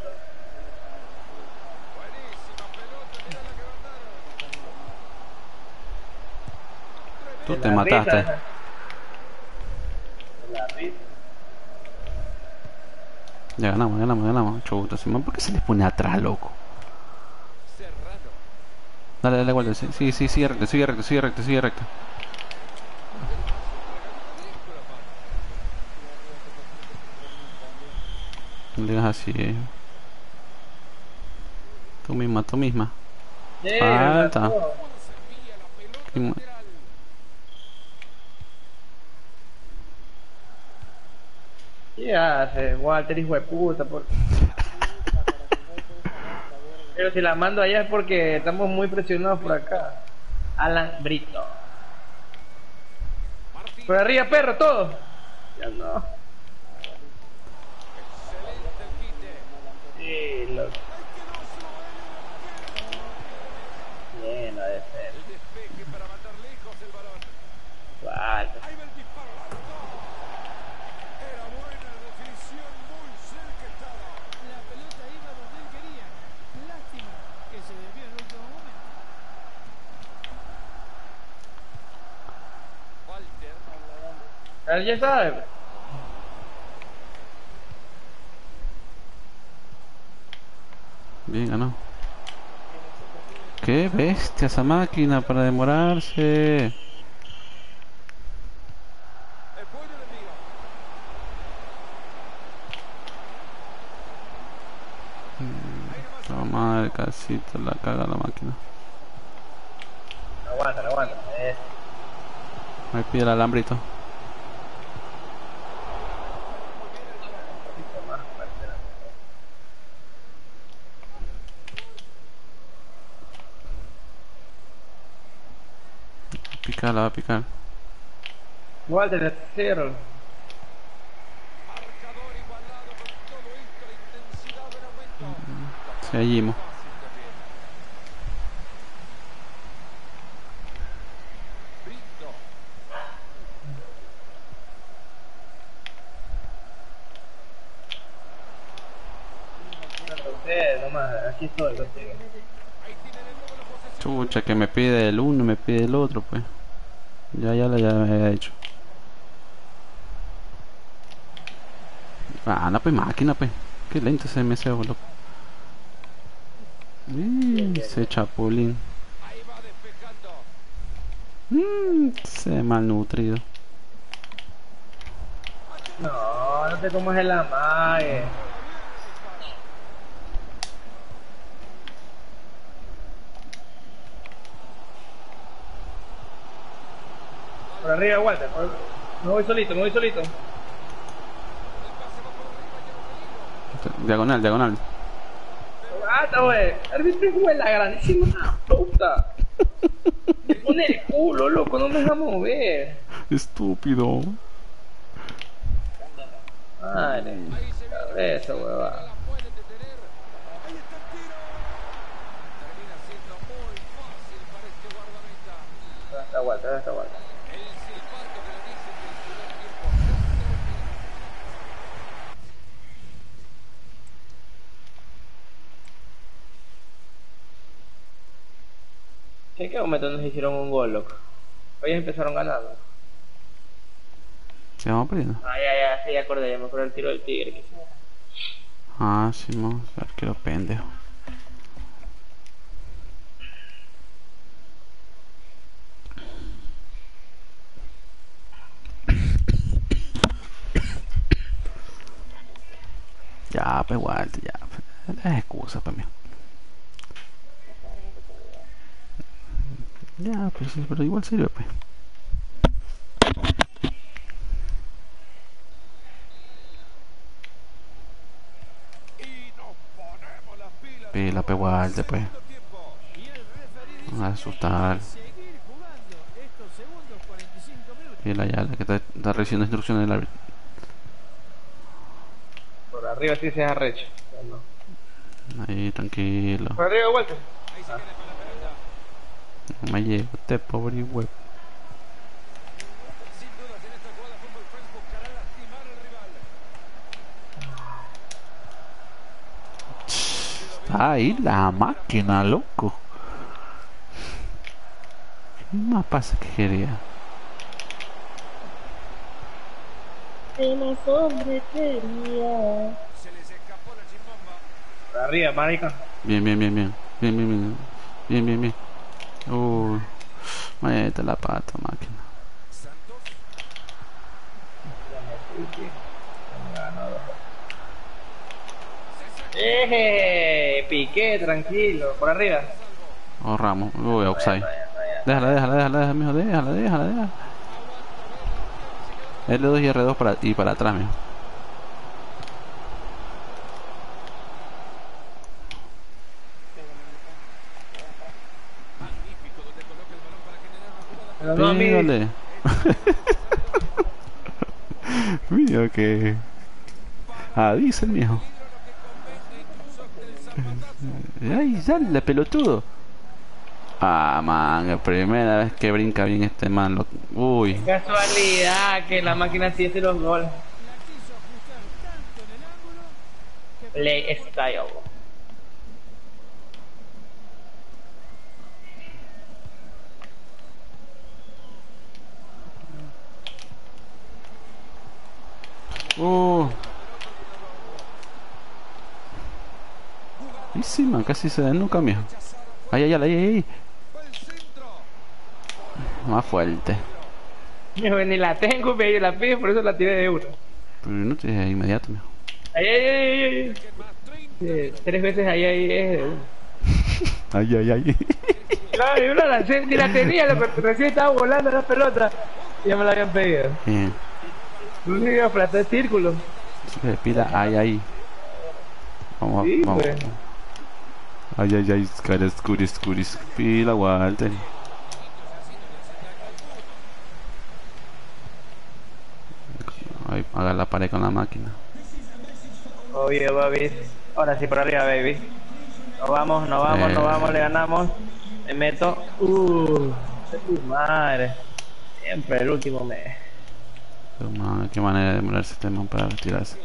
Speaker 1: Tú
Speaker 4: De
Speaker 1: te
Speaker 4: la
Speaker 1: mataste.
Speaker 4: risa, de la risa.
Speaker 1: Ya ganamos, ganamos, ganamos. Chuta, ese man, ¿por qué se les pone atrás, loco? Dale, dale, vuelta. Sí, sí, sí, sigue recto, sigue recto, sigue recto, sigue recto. No digas así, eh. Tú misma, tú misma.
Speaker 4: Sí,
Speaker 1: Falta.
Speaker 4: me mató.
Speaker 1: Qué ma-
Speaker 4: ¿Qué hace Walter, hijo de puta? Por... Pero si la mando allá es porque estamos muy presionados por acá. Alan Brito. Por arriba, perro, todo. Ya no. Sí, loco. puede ser.
Speaker 3: El despeje para mandar lejos el balón.
Speaker 4: Walter.
Speaker 3: Ahí va el disparo largo. Era buena definición, muy cerca estaba.
Speaker 5: La pelota iba donde él quería. Lástima que se desvió en el último momento.
Speaker 3: Walter.
Speaker 4: Él ya sabe.
Speaker 1: Bien, ganó. Qué bestia esa máquina para demorarse.
Speaker 3: Es bueno el envío.
Speaker 1: La madre, casita, la caga la máquina.
Speaker 4: Aguanta, aguanta. Eh.
Speaker 1: Me pide el alambrito. Picar, la va a picar.
Speaker 4: Walter, es cero.
Speaker 3: Marcador igualado con todo esto, la intensidad en aumento.
Speaker 1: Seguimos.
Speaker 3: Fácil también. Brito.
Speaker 4: Eh, nomás, aquí estoy contigo.
Speaker 3: Ahí tienen el nuevo la posesión.
Speaker 1: Chucha, que me pide el uno, me pide el otro, pues. Ya, ya, la- ya me había hecho. Ah, anda, pues máquina, pues. Qué lento ese M S O, loco. Y ese chapulín.
Speaker 3: Ahí va despejando.
Speaker 1: Mmm, se malnutrido.
Speaker 4: No, no sé cómo es el amague. Por arriba, Walter. Por... Me voy solito, me voy solito.
Speaker 1: Diagonal, diagonal.
Speaker 4: ¡Basta, wey! Árbitro es la grandísima puta. Me pone el culo, loco, no me deja mover.
Speaker 1: Estúpido.
Speaker 4: Madre,
Speaker 3: Ahí se viene
Speaker 4: cabeza, huevada.
Speaker 3: la pueden detener. Ahí está el tiro. Termina siendo muy fácil para este guardameta.
Speaker 4: Está Walter, está Walter.
Speaker 3: El silbato que le dice que el primer tiempo se termina.
Speaker 4: ¿En qué momento nos hicieron un gol, loco? Hoy empezaron ganando.
Speaker 1: ¿Se vamos perdiendo?
Speaker 4: Ah, ya, ya, sí, ya acordé, ya me acuerdo el tiro del tigre. Que...
Speaker 1: Ah, sí, no. Arquero pendejo. Ya, pues, Walter, ya. Pues, es excusa para mí. Ya, pues, sí, pero igual sirve, pues.
Speaker 3: Y nos ponemos las pilas.
Speaker 1: Pila, pues, Walter, pues.
Speaker 3: Segundo tiempo.
Speaker 5: Y el referee dice
Speaker 1: No va a asustar.
Speaker 5: seguir jugando estos segundos cuarenta y cinco minutos.
Speaker 1: Pila ya, la que está, está recibiendo instrucciones del árbitro.
Speaker 4: Por arriba sí se es arrecho. No.
Speaker 1: Ahí, tranquilo.
Speaker 4: Por arriba, Walter.
Speaker 3: Ahí se viene con la pelota.
Speaker 1: No me llevo, este pobre web.
Speaker 3: Sin dudas en esta jugada Fútbol Friends buscará lastimar al rival.
Speaker 1: Está ahí la máquina, loco. ¿Qué más pasa que quería?
Speaker 4: Que los hombres querían.
Speaker 3: Se les escapó la chimbomba.
Speaker 4: Por arriba, marica.
Speaker 1: Bien, bien, bien, bien. Bien, bien, bien. Bien, bien, bien. Uy. Mete la pata, máquina.
Speaker 3: Santos.
Speaker 4: Eje, Piqué, tranquilo. Por arriba.
Speaker 1: Ahorramos. Uy, offside. Déjala, déjala, déjala, déjala, mijo. Déjala, déjala, déjala. L dos y R dos para, y para atrás, mijo.
Speaker 3: Magnífico donde coloca el balón para generar una jugada.
Speaker 4: Pero no a mí.
Speaker 1: Pégale. Mira que. Avisa el mijo.
Speaker 3: Peligro lo que convenga incluso hasta el zapatazo.
Speaker 1: Ay, dale, pelotudo. Ah, man, primera vez que brinca bien este man. Lo... Uy.
Speaker 4: Casualidad que la máquina sí hace los goles.
Speaker 5: La quiso ajustar tanto en el ángulo que
Speaker 4: Play style.
Speaker 1: Uh. Y sí, man, casi se desnuca, mijo. Ay, ay, ay, ay, ay. Más fuerte.
Speaker 4: Mijo, ni la tengo, pero la pido, por eso la tiré de uno.
Speaker 1: Pero no te dije inmediato, mijo.
Speaker 4: Ay, ay, ay, ay, ay. Eh, tres veces ahí, ahí es de uno.
Speaker 1: Ay, ay, ay.
Speaker 4: Claro, yo la lancé, ni la tenía, loco, recién estaba volando la pelota. Y ya me la habían pedido.
Speaker 1: Bien.
Speaker 4: No se iba a aplastar el círculo.
Speaker 1: Se pila, ay, ay. Vamos,
Speaker 4: Sí,
Speaker 1: vamos.
Speaker 4: pues.
Speaker 1: Ay, ay, ay, cara, escuris, escuris. Pila, Walter. Ay, haga la pared con la máquina.
Speaker 4: Obvio, baby. Ahora sí, por arriba, baby. Nos vamos, nos vamos,
Speaker 1: Eh.
Speaker 4: nos vamos, le ganamos. Me meto. Uh, de tu madre. Siempre el último mes.
Speaker 1: Pero, man, qué manera de demorarse este man para retirarse.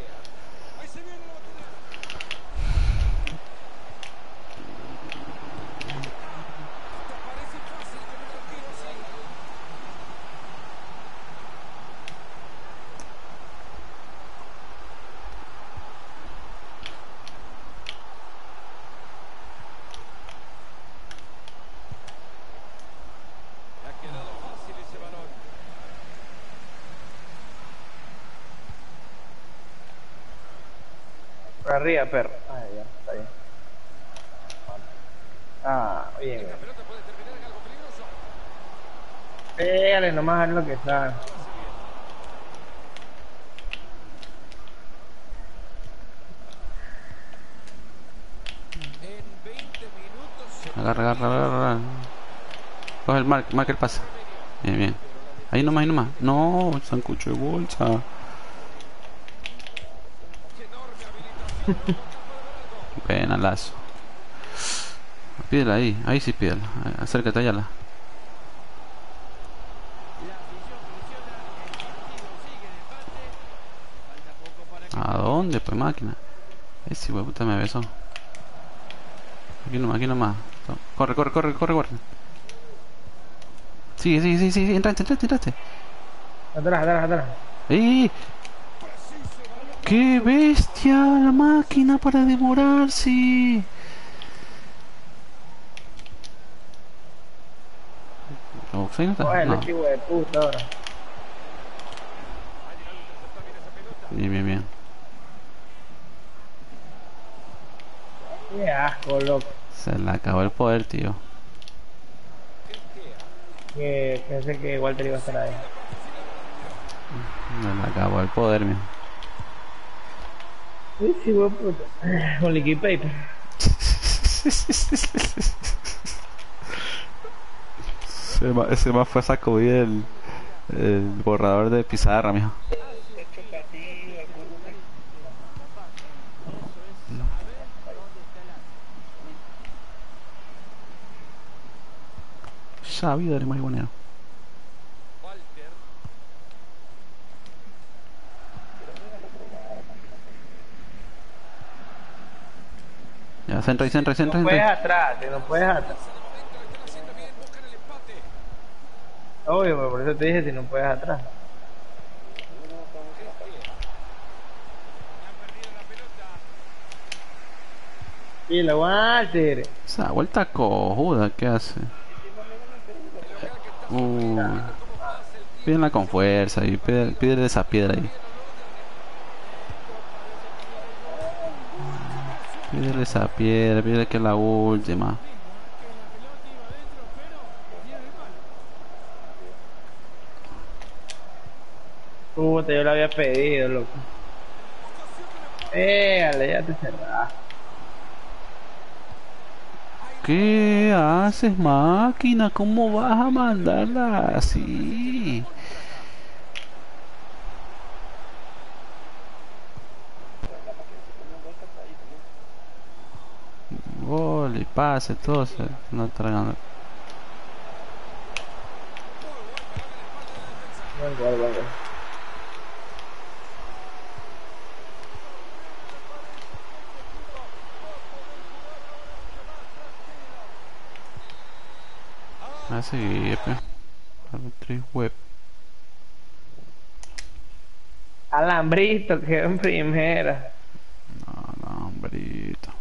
Speaker 3: Le ha quedado fácil ese balón.
Speaker 4: Por arriba, perro. Ay, ya, está bien. Ah, bien.
Speaker 3: La pelota puede terminar en algo peligroso.
Speaker 4: Pégale nomás a lo que está.
Speaker 3: En veinte minutos se
Speaker 1: Agarra, agarra, agarra, agarra. Coge el marca, marca el pase. Bien, bien. Ahí nomás, ahí nomás. No, sancucho de bolsa. Penalazo. Pídela ahí, ahí sí pídela. Acércate allá.
Speaker 5: la afición presiona, el partido sigue en empate. Falta poco para que
Speaker 1: ¿A dónde, pues, máquina? Ese huevo puta me besó. Aquí nomás, aquí nomás. Corre, corre, corre, corre, corre. Sigue, sigue, sigue, sigue. Entraste, entraste, entraste.
Speaker 4: Atrás, atrás, atrás.
Speaker 1: ¡Ey! ¡Qué bestia la máquina para demorarse! Oh, ¿sí no está?
Speaker 4: Bueno,
Speaker 1: No.
Speaker 4: chivo de puta ahora.
Speaker 1: Bien, bien, bien.
Speaker 4: Qué asco, loco.
Speaker 1: Se le acabó el poder, tío.
Speaker 4: Que pensé que Walter iba a estar ahí.
Speaker 1: Se le acabó el poder, mío.
Speaker 4: Uy, sí, weón, puta. Con liquid paper.
Speaker 1: Ese más, ese más fue a sacudir el, el borrador de pizarra, mijo. Sabido eres marihuanero.
Speaker 3: Walter.
Speaker 1: Ya, centra y centra y centra,
Speaker 4: No puedes
Speaker 1: centra.
Speaker 4: atrás, si no puedes atrás. Obvio, pero por eso te dije si no puedes atrás. Y la Walter.
Speaker 1: Esa vuelta cojuda, ¿qué hace? Uh, pídenla con fuerza y pídele, pídele esa piedra ahí. Pídele esa piedra, pídele que es la última.
Speaker 4: Puta, yo lo había pedido, loco. Pégale, ya te cerraste.
Speaker 1: ¿Qué haces, máquina? ¿Cómo vas a mandarla así? Gol y pase, todo se no tragando.
Speaker 4: Buen gol, buen gol.
Speaker 1: Va a seguir, pe. Arbitriz web.
Speaker 4: Alambrito quedó en primera.
Speaker 1: No, no, hombrito.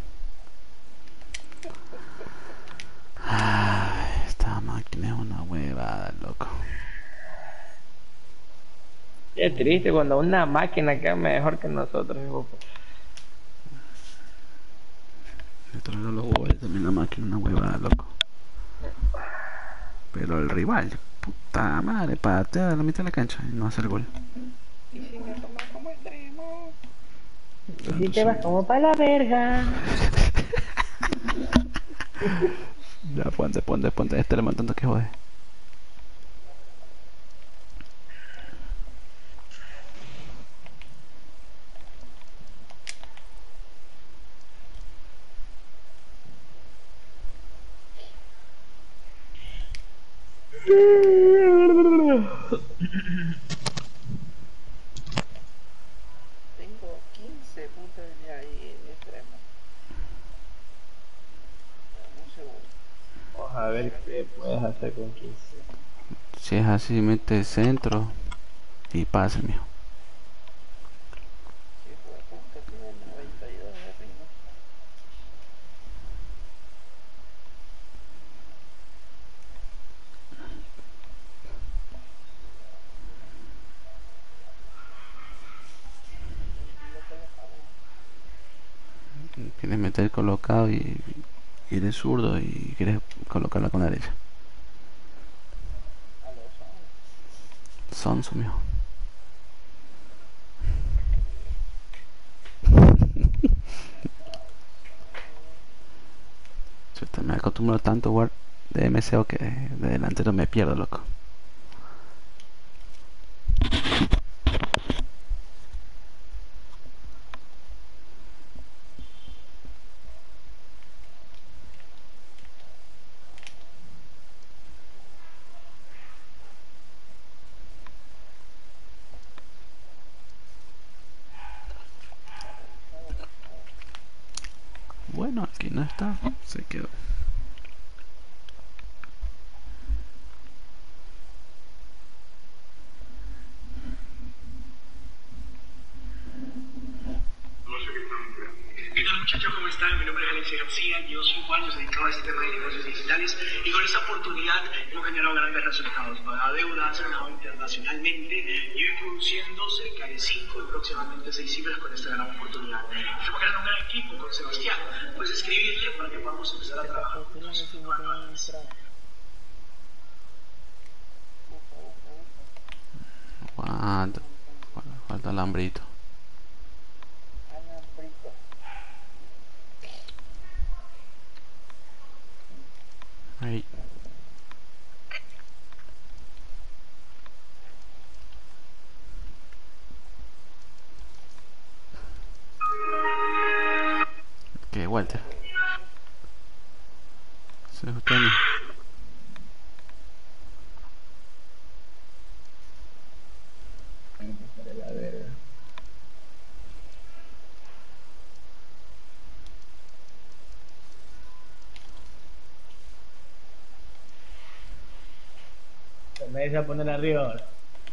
Speaker 1: Ay, esta máquina es una huevada, loco.
Speaker 4: Qué triste cuando una máquina queda mejor que nosotros, hijo.
Speaker 1: Me traigo los goles también la máquina, una huevada, loco. Pero el rival, puta madre, patea a la mitad de la cancha y no hace el gol.
Speaker 2: Y si me toman como extremo.
Speaker 4: Y si te vas como para la verga.
Speaker 1: Ya, ponte, ponte, ponte. Este levantando que jode.
Speaker 2: Tengo quince puntos de ahí en extremo. Dame un segundo.
Speaker 4: Vamos a ver qué puedes hacer con quince.
Speaker 1: Si es así, mete centro y pase, mijo.
Speaker 2: Si fue a punto, tiene noventa y dos de arriba.
Speaker 1: Quieres meter colocado y, y eres zurdo y quieres colocarla con la derecha.
Speaker 2: A los
Speaker 1: Son su mijo. Chuta, me acostumbro tanto a jugar de M C O que de delantero me pierdo, loco. Bueno, aquí no está, se quedó.
Speaker 6: ¿Qué tal, muchachos? ¿Cómo están? Mi nombre es Alexis García, llevo cinco años dedicado a este tema de negocios digitales y con esta oportunidad hemos generado grandes resultados. Pagado deuda, se trabajado internacionalmente y hoy produciendo cerca de cinco y próximamente seis cifras con esta gran oportunidad. Estamos creando un gran equipo con Sebastián, pues escribirle para que podamos empezar a trabajar juntos.
Speaker 1: Aguanta, falta alambrito.
Speaker 2: alambrito.
Speaker 1: Ahí. ¿Qué, Walter? ¿Se es usted?
Speaker 4: La verga. Me dice a poner arriba ahora.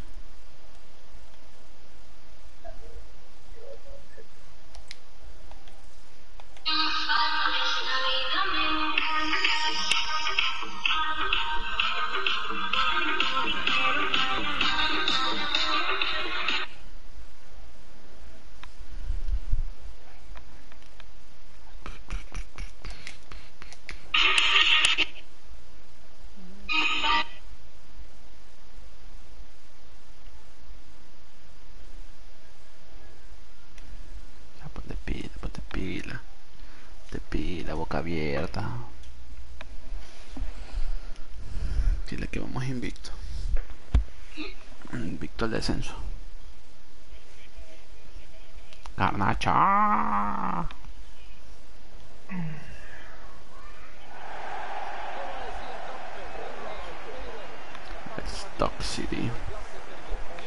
Speaker 1: Ya, ponte pila, ponte pila. Ponte pila, boca abierta. Dile que vamos invicto. Invicto al descenso. Garnacha. Stock City.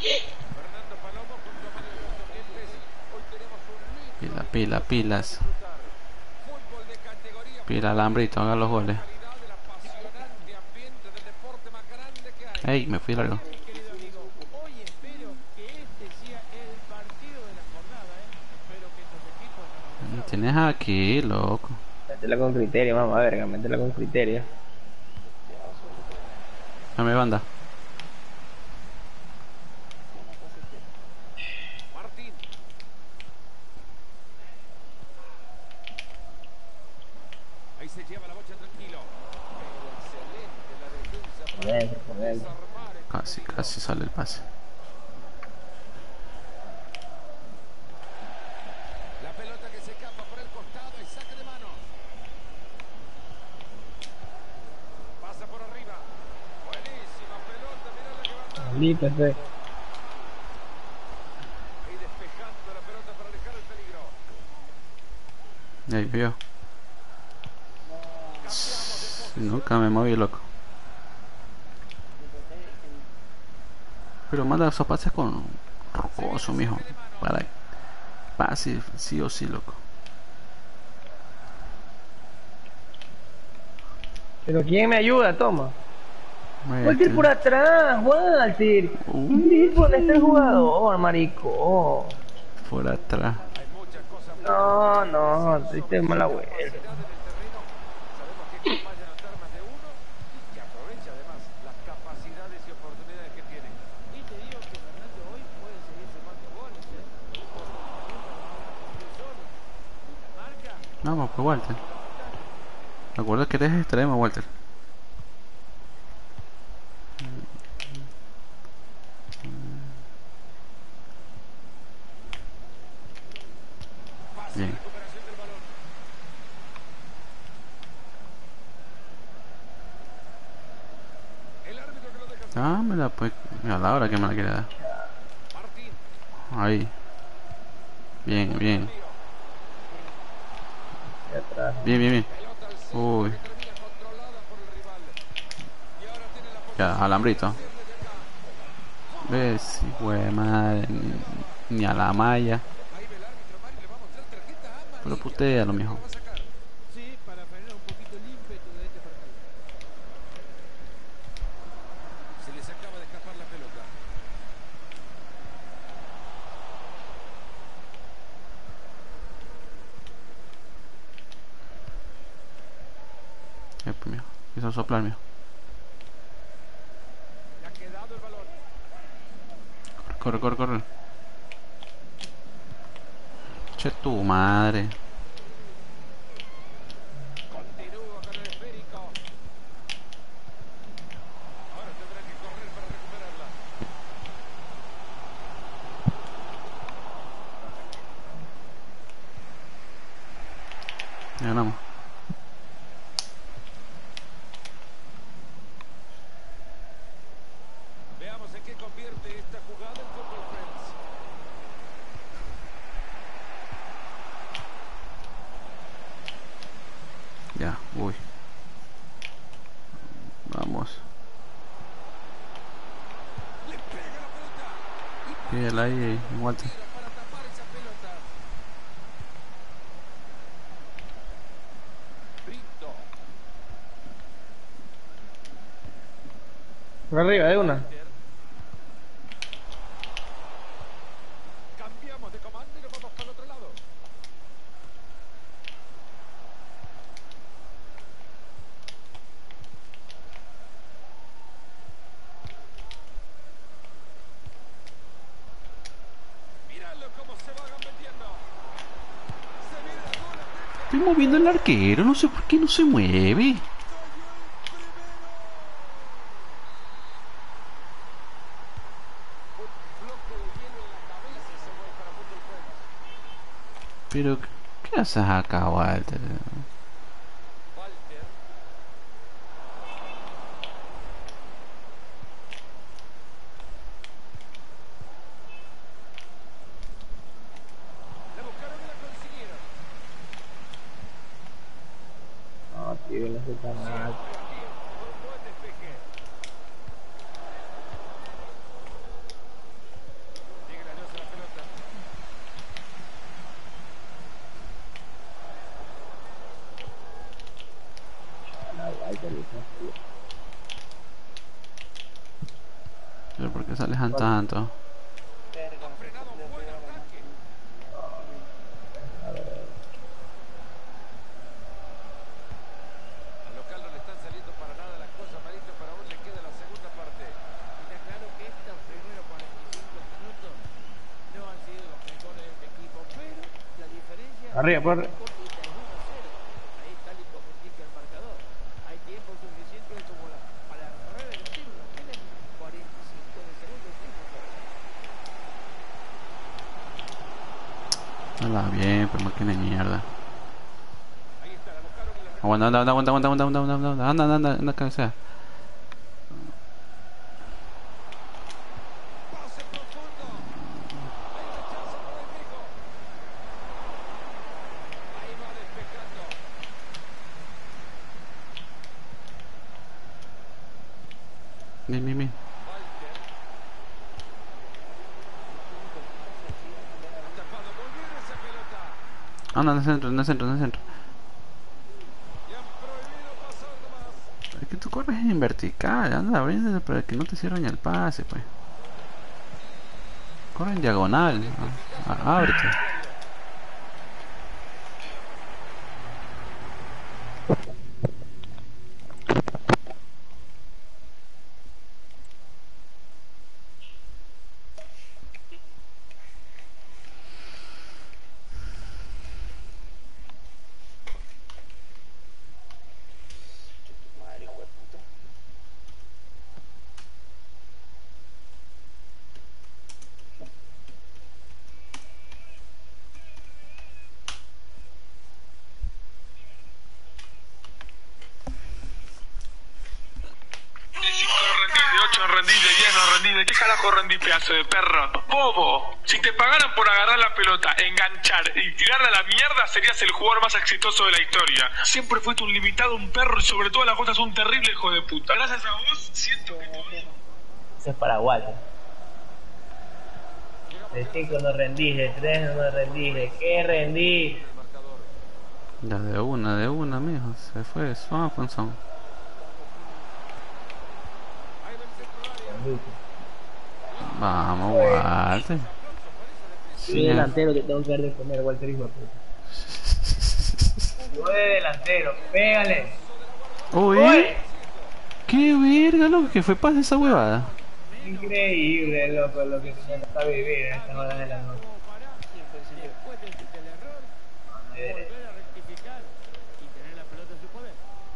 Speaker 5: Fernando Palomo junto a Mario Alberto Kempes. Hoy tenemos un lindo
Speaker 1: Pila, pila, pilas.
Speaker 5: fútbol de categoría.
Speaker 1: Pila alambrito, haga los goles.
Speaker 5: Calidad del apasionante ambiente del deporte más grande que hay.
Speaker 1: Ey, me fui largo.
Speaker 3: Mi querido amigo, hoy espero que este sea el partido de la jornada, ¿eh? Espero que estos equipos no nos
Speaker 1: Tienes aquí, loco.
Speaker 4: Métela con criterio, mamá, verga, métela con criterio.
Speaker 1: Dame banda.
Speaker 5: Martín. Ahí se lleva la bocha tranquilo. Pero excelente la defensa para
Speaker 4: Excelente, excelente.
Speaker 5: desarmar este
Speaker 1: Casi,
Speaker 5: peligro.
Speaker 1: casi sale el pase.
Speaker 5: La pelota que se escapa por el costado y saque de manos. Pasa por arriba. Buenísima pelota, mirá la que va a dar.
Speaker 4: Maldito sea.
Speaker 5: Ahí despejando la pelota para alejar el peligro.
Speaker 1: Ahí vio.
Speaker 5: Cambiamos de posición.
Speaker 1: Nunca me moví, loco. Pero manda esos pases con rocoso, mijo. Para pase, sí o sí, loco.
Speaker 4: Pero ¿quién me ayuda? Toma.
Speaker 1: Muévete.
Speaker 4: Walter por atrás, Walter.
Speaker 1: Uh.
Speaker 4: ¿Dónde ¿Dónde está el jugador, marico?
Speaker 1: Por atrás.
Speaker 5: Hay muchas cosas
Speaker 4: No, no, diste mala vuelta.
Speaker 5: en el terreno. Sabemos que es capaz de anotar más de uno y que aprovecha además las capacidades y oportunidades que tiene.
Speaker 3: Y te digo que Fernando hoy puede seguir sumando goles, ¿eh? Porque nunca lo vamos a cumplir solo. Y la marca,
Speaker 1: Vamos, pues Walter. Recuerda que eres extremo, Walter.
Speaker 5: Fácil
Speaker 1: Bien.
Speaker 5: recuperación del balón. El árbitro que lo deja salir.
Speaker 1: Dámela, pues. A la hora que me la quiere dar.
Speaker 5: Martín.
Speaker 1: Ahí. Bien, bien.
Speaker 4: De atrás.
Speaker 1: Bien, bien, bien.
Speaker 5: Pelota al centro
Speaker 1: Uy.
Speaker 5: que termina controlada por el rival. Y ahora tiene la posibilidad
Speaker 1: Ya, alambrito.
Speaker 5: de acá.
Speaker 1: Ves, hijo de madre. Ni, ni a la malla.
Speaker 5: Ahí ve el árbitro, Mario, le va a mostrar tarjeta amarilla.
Speaker 1: Pero putea lo mijo.
Speaker 5: Lo va a sacar.
Speaker 3: sí, para frenar un poquito el ímpetu de este partido.
Speaker 5: Se les acaba de escapar la pelota.
Speaker 1: Eh, pues, mijo. Quiso soplar, mijo.
Speaker 5: Le ha quedado el balón.
Speaker 1: Corre, corre, corre. Che, tu madre.
Speaker 5: Continúa con el esférico. Ahora tendrá que correr para recuperarla.
Speaker 1: Ganamos.
Speaker 5: Veamos en qué convierte esta jugada el Football Friends.
Speaker 1: Ya, uy. Vamos.
Speaker 5: Le pega la pelota. Y
Speaker 1: Pídela ahí, Walter.
Speaker 5: tira para tapar esa pelota. Brito.
Speaker 4: Por arriba, de una.
Speaker 5: Cambiamos de comando y nos vamos para el otro lado. Míralo cómo se va metiendo. Se viene el gol.
Speaker 1: Estoy moviendo el arquero, no sé por qué no se mueve.
Speaker 5: Un bloque de hielo en la cabeza ese gol para Football Friends.
Speaker 1: Pero, ¿qué haces acá, Walter?
Speaker 5: Walter. La buscaron y la consiguieron.
Speaker 4: No, tío, no sé tan mal.
Speaker 5: Aquí, con un buen despeje.
Speaker 1: que se alejan tanto?
Speaker 2: Verga,
Speaker 5: Ha frenado un buen ataque. Al local no le están saliendo para nada las cosas, Marito, pero aún le queda la segunda parte.
Speaker 3: Está claro que estos primeros cuarenta y cinco minutos no han sido los mejores de este equipo, pero la diferencia
Speaker 4: Arriba, por...
Speaker 3: es cortita, es uno a cero. Ahí tal y como indica el marcador. Hay tiempo suficiente como la, para revertirlo. Tienen cuarenta y cinco de segundo tiempo.
Speaker 1: Anda bien, pero máquina de mierda.
Speaker 5: Ahí está, la buscaron y la
Speaker 1: Aguanta, anda, aguanta, aguanta, aguanta, aguanta, aguanta, aguanta, anda, anda, anda, anda, que sea.
Speaker 5: pase profundo. Hay una chance para el Vigo. Ahí va despejando.
Speaker 1: Bien, bien, bien.
Speaker 5: Walter. Ha tapado muy bien esa pelota.
Speaker 1: Anda, en el centro, en el centro, en el centro.
Speaker 5: Y han prohibido pasar nomás.
Speaker 1: Es que tú corres en vertical, anda abriéndole para que no te cierren el pase, pues. Corre en diagonal, ah, ah, ábrete.
Speaker 2: Madre, hijo de puta.
Speaker 6: De cinco no rendís, de ocho no rendís, de diez no rendís. ¿De qué carajo rendís, pedazo de perro? Bobo. Si te pagaran por agarrar la pelota, enganchar y tirarla a la mierda, serías el jugador más exitoso de la historia. Siempre fuiste un limitado, un perro y sobre todas las cosas un terrible hijo de puta. Gracias a vos, siento que todo...
Speaker 4: Ese es para Walter. De cinco no rendís, de tres no rendís, ¿de qué rendís?
Speaker 5: El marcador.
Speaker 1: Ya de una, de una, mijo. Se fue, son, son.
Speaker 5: Ahí va el centro área.
Speaker 1: Vamos, Walter.
Speaker 4: Soy
Speaker 1: Sí,
Speaker 4: delantero, te tengo que dar de comer, Walter, hijo de puta. Yo de delantero, pégale.
Speaker 1: Uy,
Speaker 4: ¡Uy!
Speaker 1: qué verga, loco, que fue paz esa huevada.
Speaker 4: Increíble, loco, lo que se me está vivir en estas horas de la noche.
Speaker 3: Como para, después del, del error,
Speaker 4: No hay derecho.
Speaker 3: volver a rectificar y tener la pelota en su poder.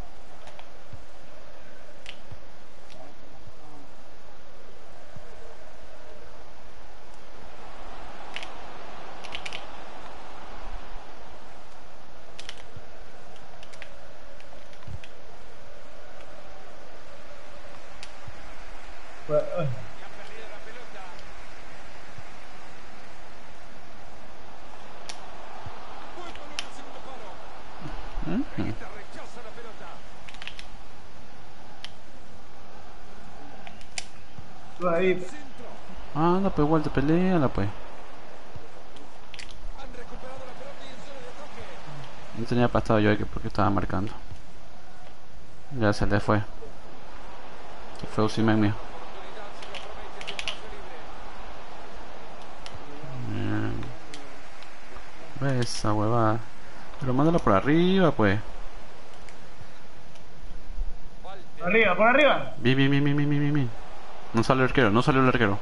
Speaker 4: Pues, uy.
Speaker 5: Y han perdido la pelota. Buen balón al segundo palo.
Speaker 1: Mm.
Speaker 5: Esta rechaza la pelota.
Speaker 4: Tú ahí.
Speaker 5: Centro.
Speaker 1: Anda, pues, Walter, peleala, pues.
Speaker 5: Han recuperado la pelota y en zona de ataque.
Speaker 1: No tenía aplastado yo que porque estaba marcando. Ya se le fue. Se fue Osimhen, mío.
Speaker 5: Oportunidad si lo promete el pase libre.
Speaker 1: Bien. Ve esa huevada. Pero mándala por arriba, pues.
Speaker 5: Walter.
Speaker 4: Arriba, por arriba.
Speaker 1: Bien, bien, bien, bien, bien, bien, bien. No sale el arquero, no salió el arquero.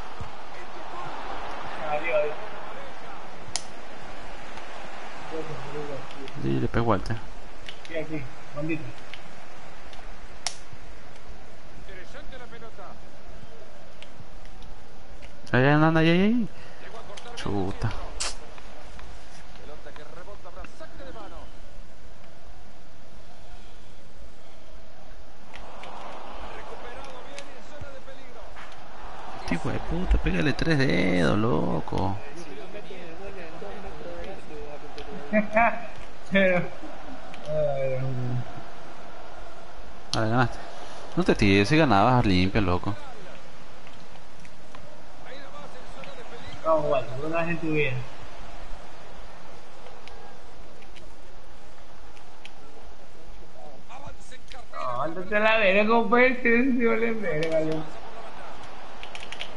Speaker 4: Arriba, arriba.
Speaker 1: Dile, pues, Walter.
Speaker 4: Aquí, aquí, bandito.
Speaker 5: Interesante la pelota.
Speaker 1: Ahí anda, ahí, ahí, ahí.
Speaker 5: Llegó a cortar.
Speaker 1: Chuta.
Speaker 5: Pelota que rebota, habrá saque de mano. Recuperado bien en zona de peligro.
Speaker 1: Este hijo de puta, pégale tres dedos, loco.
Speaker 4: Pero. Ay, Dios mío.
Speaker 1: Vale, ganaste. No te tires, si ganabas limpia, loco.
Speaker 5: Ahí nomás en zona de peligro.
Speaker 4: Vamos, Walter, por una vez en tu vida.
Speaker 5: Avance en carrera.
Speaker 4: No, ándate a la verga, compadre, si vale verga, loco.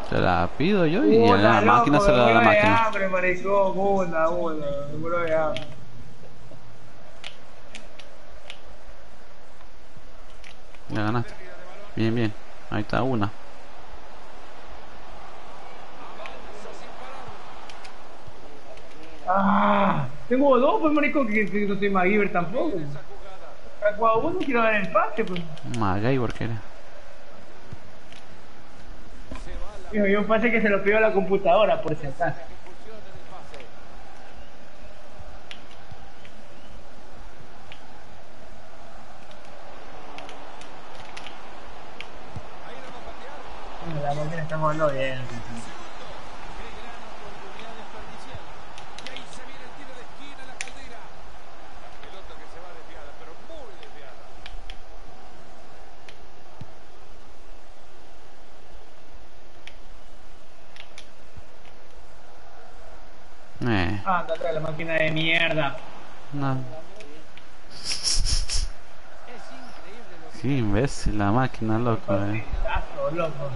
Speaker 1: Se la pido yo y a la
Speaker 4: Una,
Speaker 1: máquina
Speaker 4: loco,
Speaker 1: se la da
Speaker 4: me
Speaker 1: la
Speaker 4: muero de
Speaker 1: máquina.
Speaker 4: hambre, maricón, una, una, me muero de hambre.
Speaker 1: Ya ganaste. Bien, bien. Ahí está una.
Speaker 4: Ah, tengo dos, pues maricón, que, que no soy MacGyver tampoco. He jugado uno, quiero dar el pase, pues.
Speaker 1: MacGyver que era.
Speaker 4: Hijo, yo un pase que se lo pido a la computadora, por si acaso. Bueno, la máquina está jugando bien.
Speaker 1: Eh,
Speaker 4: Ah, anda atrás la máquina de mierda.
Speaker 1: no. Qué imbécil la máquina, loco, eh.
Speaker 4: Partidazo, loco.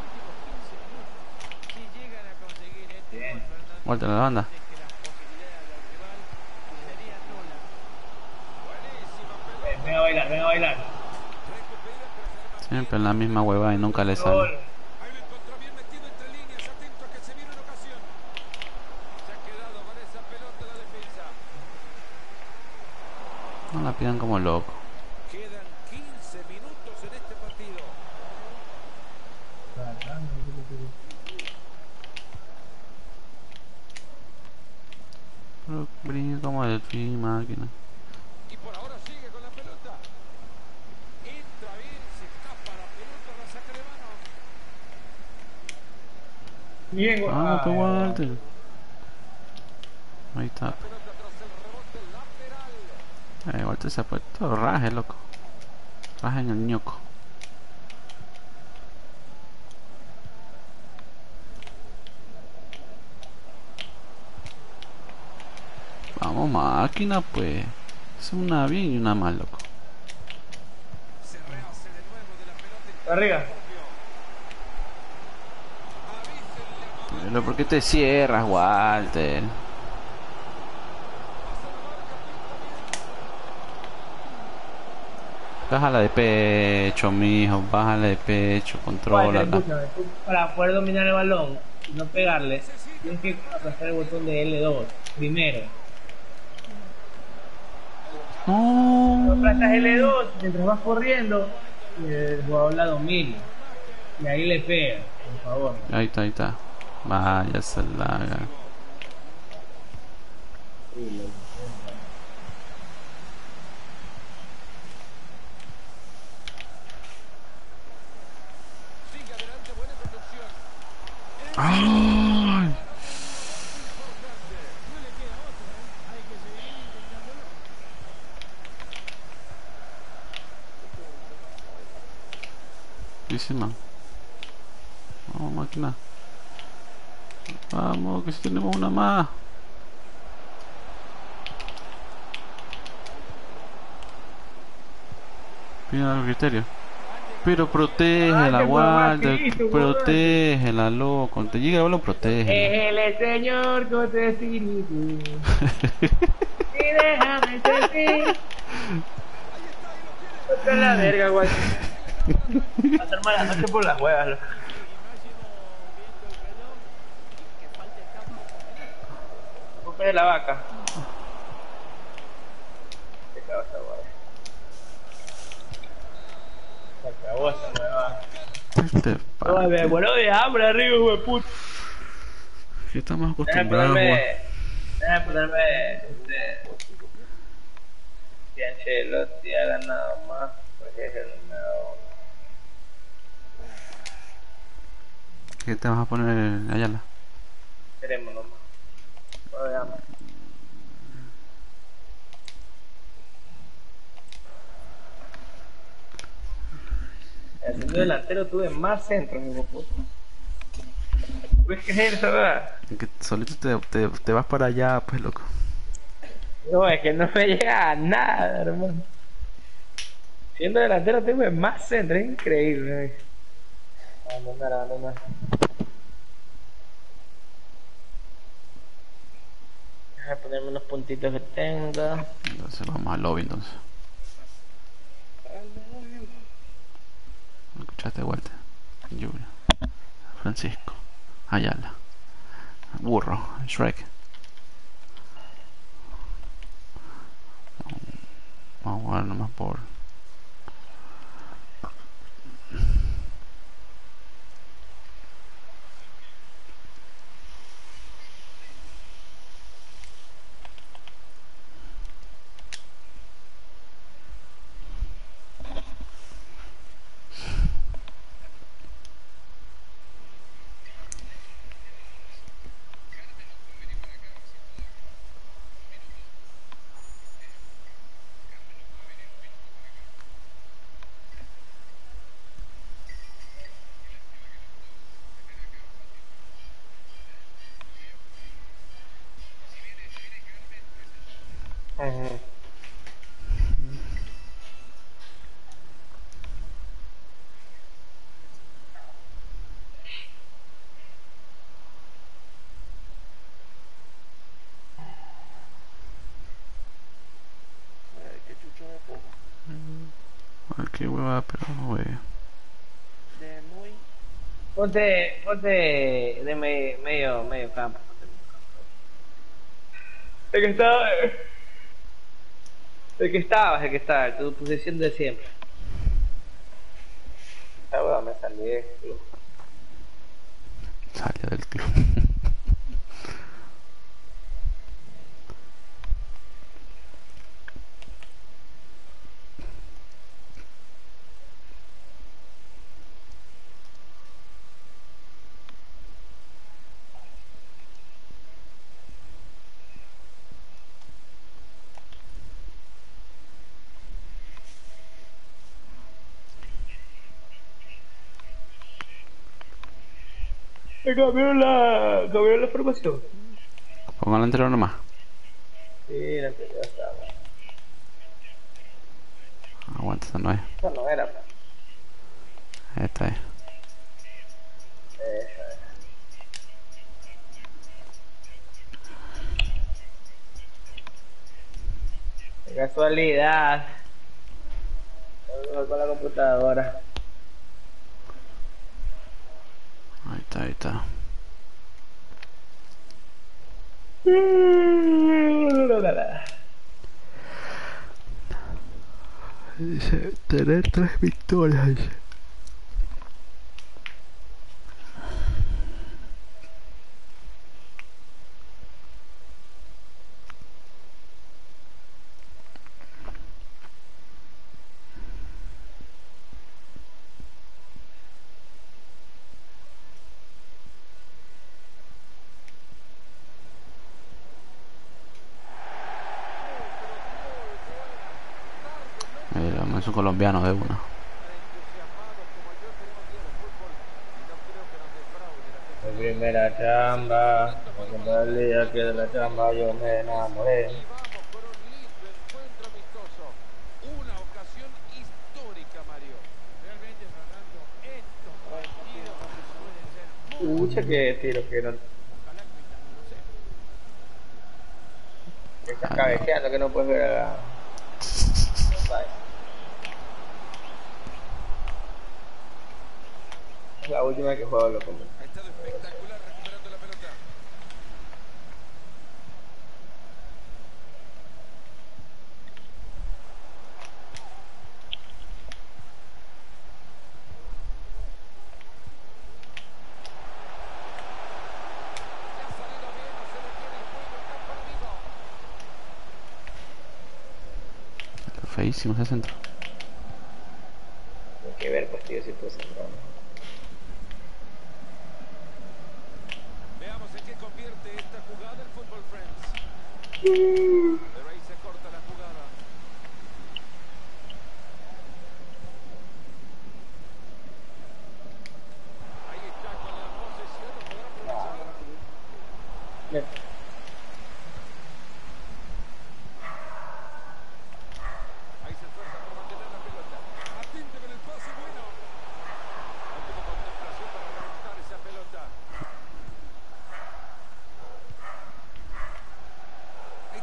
Speaker 4: Bien.
Speaker 1: Vuelta a la banda.
Speaker 4: Ven, ven a bailar, ven a bailar.
Speaker 1: Siempre la misma huevada y nunca le sale.
Speaker 4: Gol.
Speaker 5: Ahí lo encontró bien metido entre líneas, atento a que se viene una ocasión. Se ha quedado con esa pelota la defensa.
Speaker 1: No la pidan como loco.
Speaker 5: Quedan quince minutos en este partido.
Speaker 1: Pero brinca como el fin, máquina.
Speaker 5: Y por ahora sigue con la pelota. Entra bien, se escapa la pelota, la saca de mano.
Speaker 4: Bien, gol.
Speaker 1: Ah, tu
Speaker 4: Ay,
Speaker 1: Walter. Ahí está.
Speaker 5: Pelota tras el rebote lateral.
Speaker 1: Eh, Walter se ha puesto raje, loco. Raje en el ñoco. Vamos, máquina, pues. Es una bien y una mal, loco.
Speaker 5: Se rehace de nuevo de la pelota.
Speaker 4: Arriba.
Speaker 1: Pero ¿por qué te cierras, Walter? Bájala de pecho, mijo. Bájala de pecho,
Speaker 4: Walter,
Speaker 1: controla.
Speaker 4: escúchame, tú para poder dominar el balón y no pegarle, tienes que aplastar el botón de L dos primero. Tú
Speaker 1: No.
Speaker 4: aplastas L dos mientras vas corriendo y el jugador la domina. Y ahí le pega, por favor.
Speaker 1: Ahí está, ahí está. Vaya, se la haga.
Speaker 5: Sigue adelante, buena conducción.
Speaker 1: ¡Ay! Buenísima. Vamos, máquina. Vamos, que si tenemos una más. Pida el criterio. Pero protégela,
Speaker 4: Ay, qué
Speaker 1: Walter.
Speaker 4: mamacito, weón.
Speaker 1: Protégela, loco. Te llega el balón, protégela.
Speaker 4: Es el Señor con tu espíritu. Y déjame sentir. Vete a la verga, guay. Va a hacer mala noche por las huevas, loco. Recupere la vaca. Se acabó esta hueva. Se acabó esta hueva.
Speaker 1: Este pa-
Speaker 4: No, me muero de hambre arriba, güey, puto.
Speaker 1: que estamos
Speaker 4: Déjame
Speaker 1: acostumbrados a
Speaker 4: ponerme.
Speaker 1: jugar.
Speaker 4: Déjame ponerme. Este. Si Ancelotti ha ganado más, porque es el número.
Speaker 1: ¿Qué te vas a poner, Ayala?
Speaker 4: Queremos nomás. No veamos. El segundo delantero tuve más centro, mi puto. ¿Puedes creer esa verdad?
Speaker 1: Que solito te, te, te vas para allá, pues, loco.
Speaker 4: No, es que no me llega a nada, hermano. Siendo delantero tuve más centro, es increíble. No, no, no, no, no. ponerme unos puntitos que tenga.
Speaker 1: Entonces vamos al lobby entonces. ¿Me escuchaste, Walter? Julio. Francisco. Ayala. Burro. Shrek. Vamos a jugar nomás por...
Speaker 4: Ujú.
Speaker 2: Ay, qué chucho de poco.
Speaker 1: Ay, qué hueva, pero no veo.
Speaker 2: De muy.
Speaker 4: Ponte, ponte de me- medio, medio campo. El que está, el que estaba, el que está, tu posición de siempre. Ah, bueno, me salí de club.
Speaker 1: Sale del club.
Speaker 4: Me cambiaron la, cambiaron la formación.
Speaker 1: Pongan la anterior nomás.
Speaker 4: Sí, la anterior estaba.
Speaker 1: Aguanta, esta no es.
Speaker 4: Esa no era, pues.
Speaker 1: Esta es.
Speaker 4: Esa es. Qué casualidad. Voy con la computadora.
Speaker 1: Ahí está, ahí está. Dice, tener tres victorias. Dice. Mira, vamos a esos colombianos de una.
Speaker 4: Mi primera chamba, cuando el día que de la chamba yo me enamoré.
Speaker 5: Y vamos por un lindo encuentro amistoso. Una ocasión histórica, Mario. Realmente, Fernando, estos partidos pueden ser muy...
Speaker 4: Pucha, que tiro que no.
Speaker 5: Ojalá que también lo sea.
Speaker 4: Que estás
Speaker 1: Ah, no.
Speaker 4: cabeceando, que no puedes ver a la. Bye. Es la última que juego, loco.
Speaker 5: Ha estado espectacular recuperando la pelota. Le ha salido bien, no se detiene el juego, está para vivo.
Speaker 1: Está feísimo ese centro.
Speaker 4: Hay que ver, pues, tío, si puedo centrar.
Speaker 5: Veamos en qué convierte esta jugada el Football Friends. Pero ahí se corta la jugada. Ahí está con la posesión, lo podrá aprovechar.
Speaker 4: Bien.
Speaker 5: Ahí se esfuerza por mantener la pelota. Atente con el pase, bueno. No tuvo contemplación para reventar esa pelota.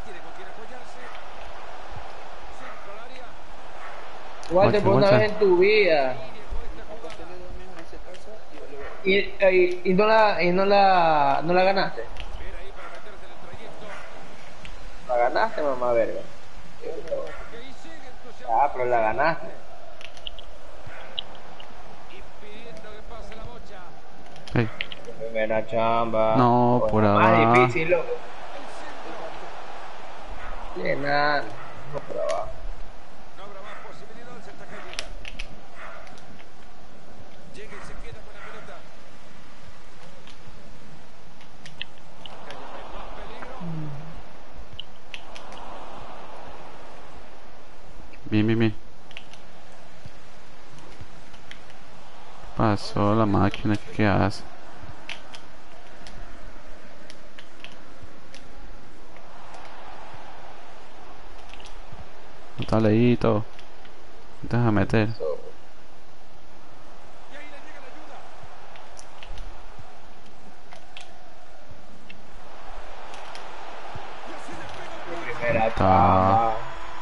Speaker 4: Igual te
Speaker 1: Guacha,
Speaker 4: por una
Speaker 1: guacha.
Speaker 4: vez en tu vida.
Speaker 2: Aposté dos mil en ese caso y valió ver.
Speaker 4: Y, y, y no la, y no la, no la ganaste.
Speaker 5: Ver ahí para meterse en el trayecto.
Speaker 4: La ganaste, mamá verga.
Speaker 5: Que ahí sigue entusiasmado.
Speaker 4: Ah, pero la ganaste.
Speaker 5: Impidiendo que pase la bocha.
Speaker 1: Ey,
Speaker 4: Primera chamba.
Speaker 1: No,
Speaker 4: Bueno,
Speaker 1: por
Speaker 4: más
Speaker 1: abajo.
Speaker 4: difícil, loco. Bien, nada. No por abajo.
Speaker 5: No habrá más posibilidades hasta que llega. Llega y se queda con la pelota. Acá ya no hay más peligro.
Speaker 1: Bien, bien, bien. Pasó la máquina, ¿qué, qué hace? Está leíto. Deja meter.
Speaker 5: Y ahí le llega la ayuda. Y así le pega el gol.
Speaker 4: Primera
Speaker 1: Está.
Speaker 4: chamba.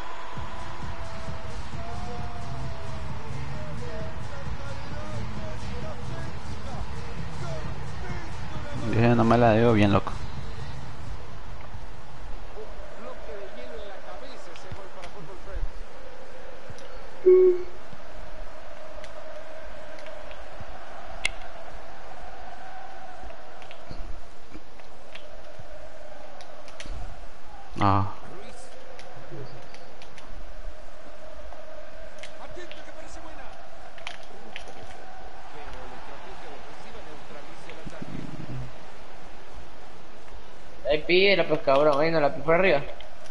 Speaker 1: Dije, no me la debo bien, loco.
Speaker 5: Bloque de hielo en la cabeza ese gol para Fútbol Friends.
Speaker 1: Ah,
Speaker 5: Ruiz. Atento que parece buena. Pero la estrategia defensiva neutraliza el ataque.
Speaker 4: Ahí pídela, pues cabrón. Ahí no la por arriba.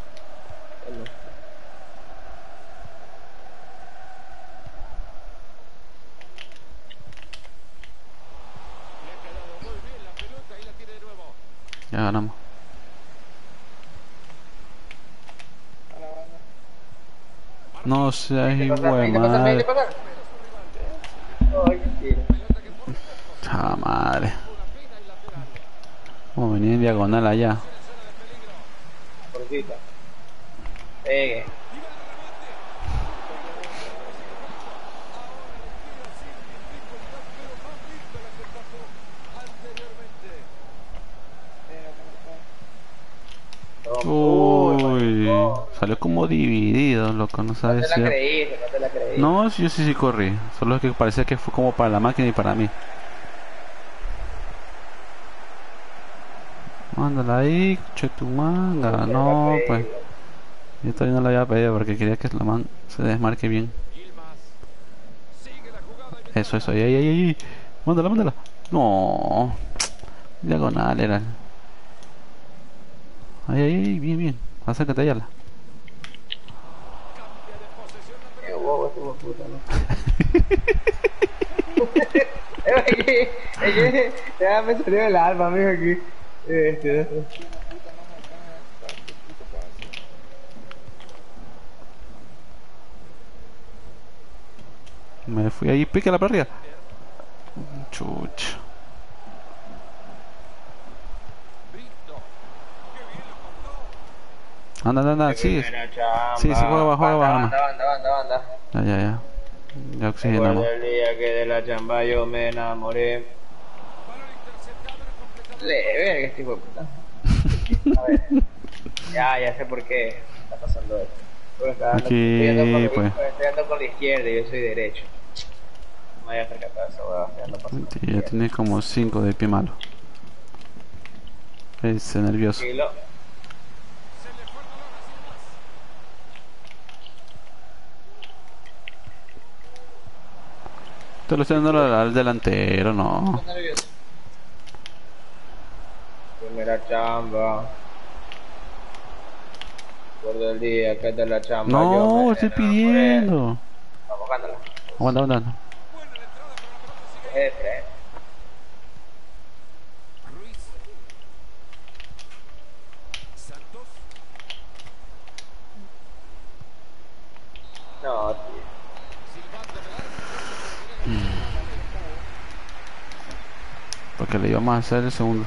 Speaker 5: Le ha quedado muy bien la pelota y la tiene de nuevo.
Speaker 1: ya ganamos.
Speaker 2: A la banda.
Speaker 1: No seas
Speaker 4: Ahí te
Speaker 1: hijo
Speaker 4: pasa,
Speaker 1: de
Speaker 4: ahí te pasa, ahí te
Speaker 1: madre.
Speaker 4: pasa. Ay, mentira.
Speaker 5: Pelota que por poco
Speaker 1: Ah, madre.
Speaker 5: fue una pena y lateral.
Speaker 1: Como venía en diagonal allá.
Speaker 5: En zona de peligro.
Speaker 4: Cortita. Pegue.
Speaker 5: Anteriormente.
Speaker 1: Uy, salió como dividido, loco, no
Speaker 4: No
Speaker 1: sabes
Speaker 4: te la
Speaker 1: si...
Speaker 4: creíste, no te la creíste.
Speaker 1: No, sí, yo sí, sí corrí. Solo es que parecía que fue como para la máquina y para mí. Mándala ahí, che tu manga. No, pues. Yo todavía no la había pedido porque quería que la man se desmarque bien.
Speaker 5: Yilmaz. Sigue la jugada y
Speaker 1: Eso, eso, ahí, ahí, ahí, ahí. Mándala, mándala. No. Diagonal era. Ahí, ahí, ahí, bien, bien. Acércate allá.
Speaker 5: cambia de posesión la
Speaker 4: Qué
Speaker 5: pelota.
Speaker 4: bobo este hijo de puta, ¿no? Es que, es que, ya me salió el alma, amigo, aquí. Este,
Speaker 2: Una puta no me alcanza para que puto pase.
Speaker 1: Me fui ahí, pícala para arriba. Chucha.
Speaker 5: Brito. Qué bien lo cortó.
Speaker 1: Anda, anda, anda, sigue.
Speaker 4: primera chamba.
Speaker 1: Sí, sí, juega, juega,
Speaker 4: Banda,
Speaker 1: juega,
Speaker 4: banda, banda, banda, banda.
Speaker 1: Ya, ya, ya. Ya oxigenamos.
Speaker 4: Recuerdo el día que de la chamba yo me enamoré.
Speaker 5: Balón interceptado y completado.
Speaker 4: Le verga este hijo de puta. A ver. Ya, ya sé por qué está pasando esto. Porque está dando,
Speaker 1: Aquí,
Speaker 4: estoy, dando con,
Speaker 1: pues.
Speaker 4: estoy dando con la izquierda y yo soy derecho. No me vaya a percatar de esa huevada, estoy dando pasando.
Speaker 1: Sí, ya tiene como cinco de pie malo. Es nervioso.
Speaker 4: Tranquilo.
Speaker 5: Se le fue el balón así nomás.
Speaker 1: Te lo estoy dando al, al delantero, no.
Speaker 4: Estoy nervioso. Primera chamba. Recuerdo el día que de la chamba yo
Speaker 1: No,
Speaker 4: me
Speaker 1: estoy
Speaker 4: enamoré.
Speaker 1: pidiendo.
Speaker 4: Vamos, cántala.
Speaker 1: Aguanta, aguanta.
Speaker 5: Buena la entrada, pero la pelota sigue.
Speaker 4: Este, eh.
Speaker 5: Ruiz. Santos.
Speaker 4: No, tío.
Speaker 5: Silbando del arco.
Speaker 1: Porque le íbamos a hacer el segundo.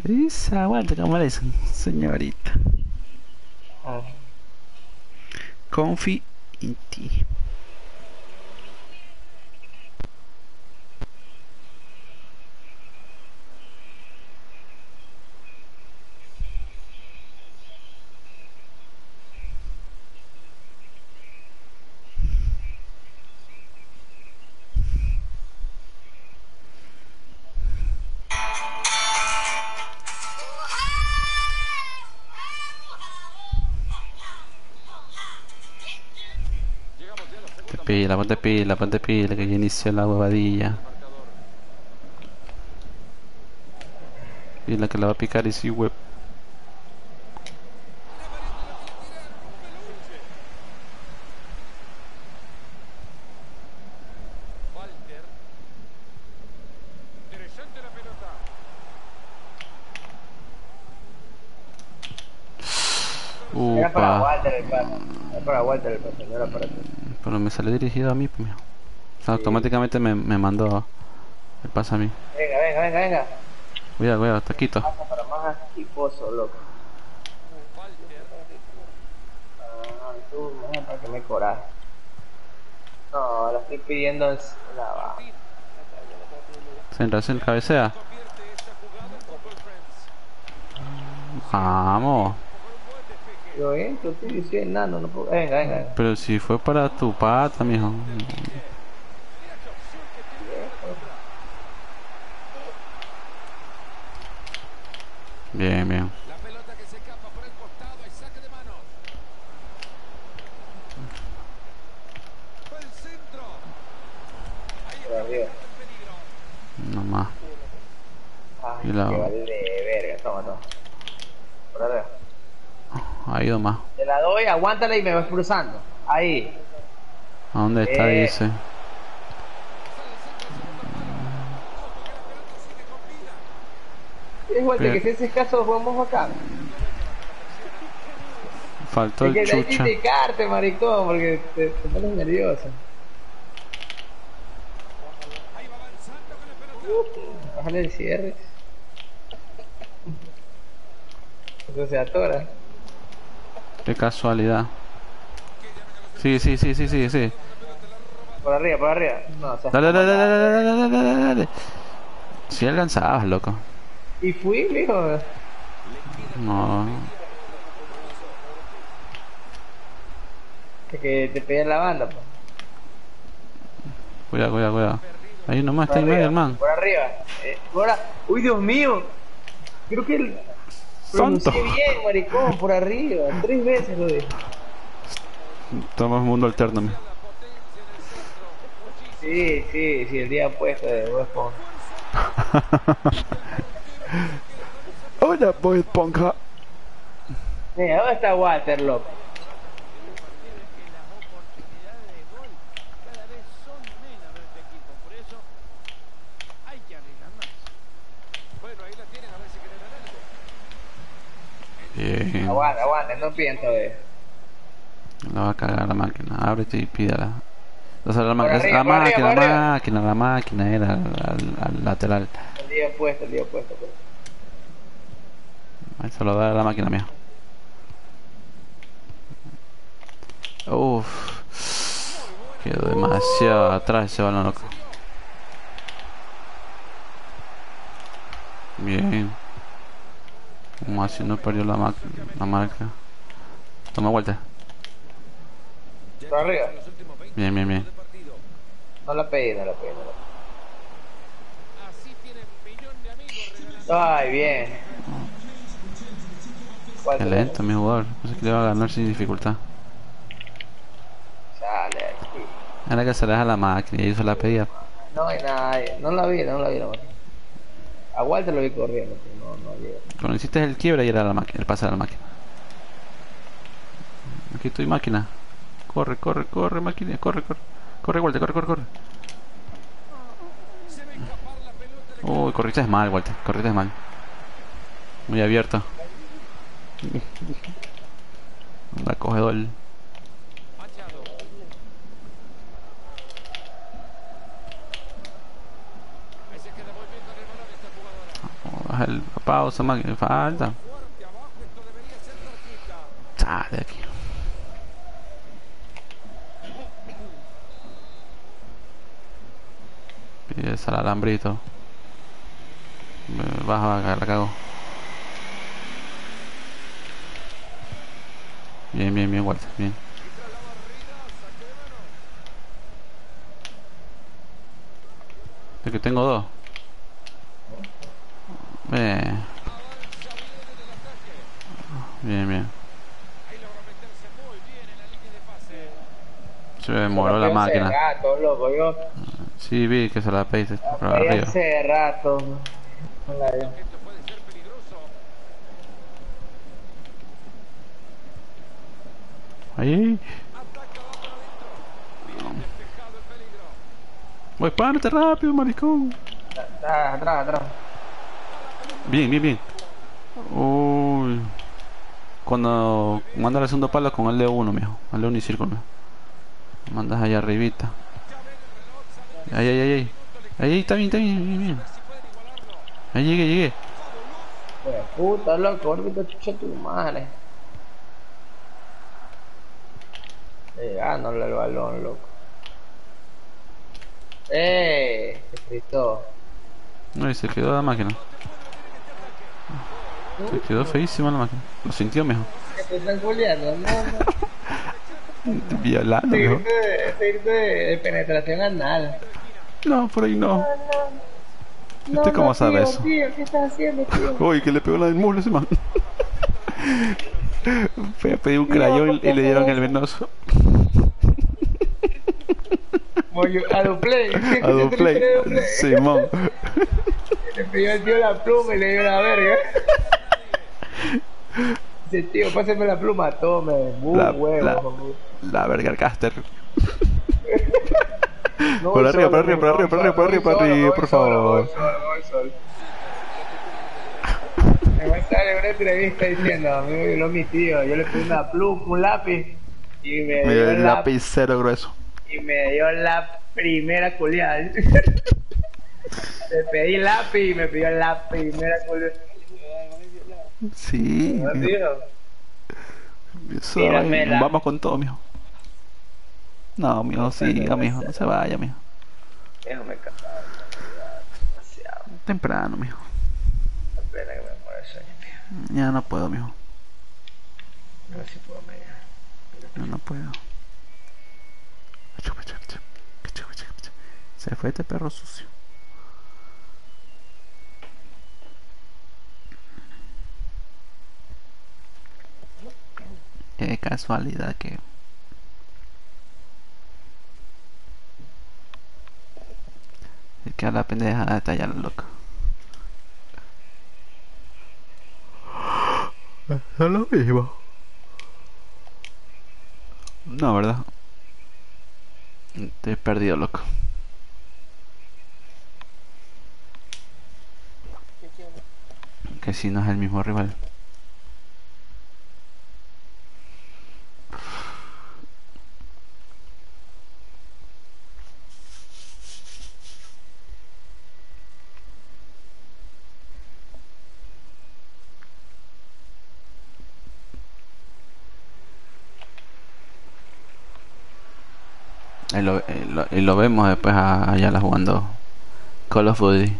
Speaker 1: Esa, aguanta, ¿cómo es? Señorita.
Speaker 4: Ah.
Speaker 1: Confi in ti.
Speaker 5: Llegamos ya a la
Speaker 1: Ponte
Speaker 5: segunda
Speaker 1: pila, ponte pila, ponte pila, que ya inició la huevadilla.
Speaker 5: marcador.
Speaker 1: Pila que la va a picar y sí, web.
Speaker 5: Walter. Interesante la pelota.
Speaker 4: Era para
Speaker 1: Upa.
Speaker 4: Walter el pase. Era para Walter el pase, no era para ti.
Speaker 1: Pero me salió dirigido a mí, pues, mijo. O sea,
Speaker 4: Sí.
Speaker 1: automáticamente me, me mandó el pase a mí.
Speaker 4: Venga, venga, venga, venga.
Speaker 1: Cuidado, cuidado, taquito.
Speaker 4: Pasa para más tifoso, loco.
Speaker 5: Walter.
Speaker 4: Ah, tú, no, para que me coraje. No, la estoy pidiendo en la baja.
Speaker 1: Centra, centra, cabecea.
Speaker 5: Convierte esta jugada en Football Friends.
Speaker 1: Vamos.
Speaker 4: Yo entro, tío, y soy enano, no puedo. Venga, venga, venga.
Speaker 1: Pero si fue para tu pata, mijo. Bien, bien.
Speaker 5: La pelota que se escapa por el costado. Hay saque de manos. El centro. Ahí
Speaker 4: Por
Speaker 5: está
Speaker 4: arriba.
Speaker 5: el peligro.
Speaker 1: No más.
Speaker 4: Ay,
Speaker 1: Y la-
Speaker 4: que vale de verga, toma, toma. Por arriba.
Speaker 1: Ha ido más.
Speaker 4: Te la doy, aguántala y me vas cruzando. Ahí.
Speaker 1: ¿A dónde está?
Speaker 4: Eh.
Speaker 1: Dice.
Speaker 4: Es igual de
Speaker 1: Bien.
Speaker 4: que si ese caso jugamos acá.
Speaker 1: Faltó
Speaker 4: Es que
Speaker 1: el
Speaker 4: de ahí
Speaker 1: chucha.
Speaker 4: criticarte, maricón, porque te, te pones nervioso.
Speaker 5: Ahí va avanzando con la pelota.
Speaker 4: Bájale el cierre. Eso se atora.
Speaker 1: Qué casualidad. Sí, sí, sí, sí, sí, sí.
Speaker 4: Por arriba, por arriba. No, o sea,
Speaker 1: Dale, dale, dale, dale, dale, dale, dale, dale. Si alcanzabas, loco.
Speaker 4: Y fui, mijo.
Speaker 1: No.
Speaker 4: Es que te pegué en la banda, pues.
Speaker 1: Cuidado, cuidado, cuidado. Ahí nomás
Speaker 4: Por
Speaker 1: está en medio,
Speaker 4: arriba,
Speaker 1: hermano.
Speaker 4: por arriba. Eh, ahora, uy, Dios mío. Creo que el
Speaker 1: Santo.
Speaker 4: pronuncié bien, maricón, por arriba. Tres veces lo dije.
Speaker 1: Estamos en mundo alterno, mijo.
Speaker 4: Sí, sí, sí, el día puesto de Bob Esponja.
Speaker 1: Hola, Bob Esponja.
Speaker 4: Mira, ¿dónde está Walter, loco?
Speaker 3: que las oportunidades de gol cada vez son menos de este equipo. Por eso hay que arriesgar más.
Speaker 5: Bueno, ahí la tienen, a ver si generan algo.
Speaker 1: Bien.
Speaker 4: Aguanta, aguanta, no pienso ver.
Speaker 1: La va a cagar la máquina. Ábrete y pídala. O sea, la, ma-
Speaker 4: Por
Speaker 1: es-
Speaker 4: arriba,
Speaker 1: la
Speaker 4: por arriba,
Speaker 1: máquina,
Speaker 4: por
Speaker 1: la
Speaker 4: arriba.
Speaker 1: máquina, la máquina era al, al- al lateral.
Speaker 4: El día puesto, el día puesto. Pues.
Speaker 1: Ahí se lo da a la máquina mía. Uff. Quedó demasiado atrás ese balón, loco. Bien. Como así no perdió la, ma- la marca. Toma vuelta.
Speaker 4: Por arriba.
Speaker 1: Bien, bien, bien.
Speaker 4: No la pegué, no la pegué, no la
Speaker 5: Así tienen millón de amigos regalando.
Speaker 4: pegué. Ay, bien.
Speaker 1: Qué lento mi jugador. No sé que le va a ganar sin dificultad.
Speaker 4: Sale aquí.
Speaker 1: Era que se le deja la máquina y eso la pedía.
Speaker 4: No hay nadie. No la vi, no la vi la máquina. A Walter lo vi corriendo, pero no, no llega.
Speaker 1: Cuando hiciste el quiebre y era la máquina, el pase de la máquina. Aquí estoy máquina. Corre, corre, corre, máquina, corre, corre. Corre, Walter, corre, corre, corre.
Speaker 5: Se ve escapar la pelota. Le
Speaker 1: Uy, corriste mal, Walter, corriste mal. Muy abierto. La cogedor.
Speaker 5: Machado. Ahí se queda muy bien con el balón esta jugadora.
Speaker 1: Baja el pausa, máquina, falta.
Speaker 5: Fuerte abajo, esto debería ser cerquita.
Speaker 1: Sale de aquí. Pides al alambrito. Me baja, la cago. Bien, bien, bien, Walter, bien.
Speaker 5: Y tras la barrida, saque de mano.
Speaker 1: Es que tengo dos. Bien,
Speaker 5: Avanza bien en el ataque.
Speaker 1: bien, bien.
Speaker 5: Ahí logra meterse muy bien en la línea de pase.
Speaker 1: Se me demoró la máquina.
Speaker 4: Hace rato, loco, yo.
Speaker 1: Sí, vi que se la pediste por
Speaker 4: La pedí
Speaker 1: arriba.
Speaker 4: hace rato. No la dio.
Speaker 5: Esto puede ser peligroso.
Speaker 1: Ahí.
Speaker 5: Ataca, va para adentro. Bien despejado el peligro.
Speaker 1: Voy, párate rápido, maricón.
Speaker 4: Atrás, atrás, atrás.
Speaker 1: Bien, bien, bien. Uy. Cuando manda el segundo palo con el L uno, mijo. El L uno y círculo, mijo. Mandas allá arribita. Ahí, ahí, ahí, ahí. Ahí, está bien, está bien, bien, bien. Ahí llegué, llegué.
Speaker 4: Pues puta, loco, ahorita chucha tu madre. Llegándole el balón, loco. ¡Eh! Se fritó.
Speaker 1: No, y se quedó la máquina. Se quedó feísima la máquina. Lo sintió, mijo.
Speaker 4: ¿Qué te están culiando? No, no.
Speaker 1: Violando,
Speaker 4: Este
Speaker 1: mijo.
Speaker 4: grito de, este grito de, de penetración anal.
Speaker 1: No, por ahí no.
Speaker 4: No,
Speaker 1: ¿Usted cómo
Speaker 4: no,
Speaker 1: sabe
Speaker 4: tío,
Speaker 1: eso?
Speaker 4: tío, ¿qué estás haciendo, tío?
Speaker 1: Uy, que le pegó la del muslo ese man. Fue a pedir un
Speaker 4: Tío,
Speaker 1: crayón
Speaker 4: ¿por
Speaker 1: y
Speaker 4: qué
Speaker 1: le dieron
Speaker 4: haces
Speaker 1: el venoso.
Speaker 4: Moyo- A Duplay.
Speaker 1: A Duplay. Simón.
Speaker 4: Le pidió el tío la pluma y le dio la verga. Dice, tío, pásame la pluma. Tome, muy
Speaker 1: La,
Speaker 4: huevo.
Speaker 1: la,
Speaker 4: Mamú.
Speaker 1: la verga, el caster.
Speaker 4: No
Speaker 1: Por
Speaker 4: voy
Speaker 1: arriba,
Speaker 4: solo,
Speaker 1: por arriba, por
Speaker 4: no
Speaker 1: arriba, por
Speaker 4: voy
Speaker 1: arriba, por arriba,
Speaker 4: solo,
Speaker 1: por
Speaker 4: no
Speaker 1: arriba,
Speaker 4: voy
Speaker 1: por
Speaker 4: solo, no
Speaker 1: favor.
Speaker 4: voy solo, no voy solo. Me va a estar en una entrevista diciendo, amigo, yo lo mi tío, yo le pedí una pluma, un lápiz y me
Speaker 1: Me
Speaker 4: dio
Speaker 1: dio el
Speaker 4: la,
Speaker 1: lapicero grueso.
Speaker 4: y me dio la primera culiada. Le pedí lápiz y me pidió la primera culiada.
Speaker 1: Sí,
Speaker 4: ¿No,
Speaker 1: mijo.
Speaker 4: tío?
Speaker 1: Eso,
Speaker 4: Tíramela.
Speaker 1: vamos con todo, mijo. No, mijo, siga, mijo. No se vaya, mijo.
Speaker 4: Déjame casar, demasiado.
Speaker 1: Temprano, mijo.
Speaker 4: La pena que me muere el sueño, mío.
Speaker 1: Ya no puedo, mijo.
Speaker 4: A ver si puedo medir.
Speaker 1: No, no puedo. Se fue este perro sucio. Qué casualidad que... Es que a la pendeja de tallar loco. Es lo mismo. No, ¿verdad? Estoy perdido, loco. Que si no es el mismo rival. Y lo, y lo, y lo vemos después a Ayala jugando Call of Duty.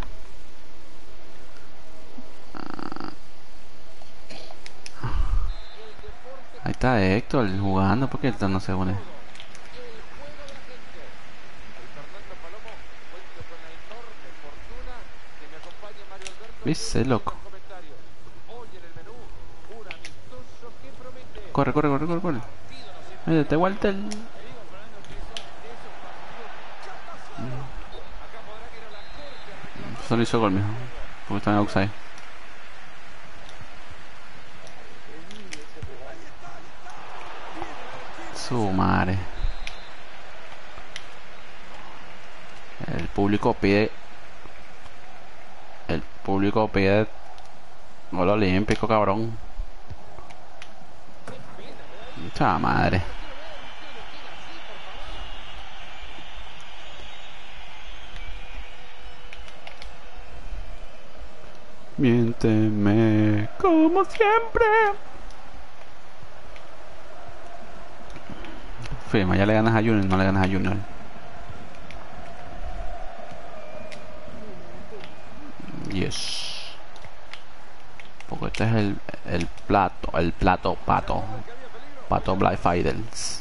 Speaker 1: Ahí está Héctor jugando, porque Héctor no se une.
Speaker 5: El juego de la gente. Soy Fernando Palomo. Cuento con la enorme fortuna que me acompañe Mario Alberto.
Speaker 1: ¿Viste, loco?
Speaker 5: Comentarios. Hoy en el menú, un amistoso que promete.
Speaker 1: Corre, corre, corre, corre, corre.
Speaker 5: Partido no se
Speaker 1: Métete, Walter.
Speaker 5: Te digo, Fernando, que son de esos partidos chapazos. Acá podrán ir a la corte a reclamar.
Speaker 1: Solo hizo gol, mijo. Porque está en outside. Su madre. El público pide. El público pide gol olímpico, cabrón. Mucha madre. Miénteme como siempre. Fema, ya le ganas a Junior, no le ganas a Junior. Yes. Porque este es el, el plato, el plato pato. Pato Black Fighters.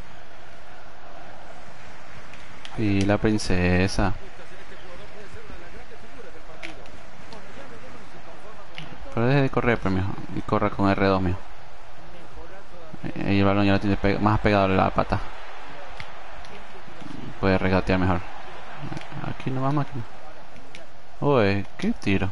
Speaker 1: Y la princesa. Pero deje de correr, pues, mijo. Y corra con R dos, mijo. Y el balón ya lo tiene pe más pegado a la pata. Puede regatear mejor. Aquí no va máquina. Uy, qué tiro.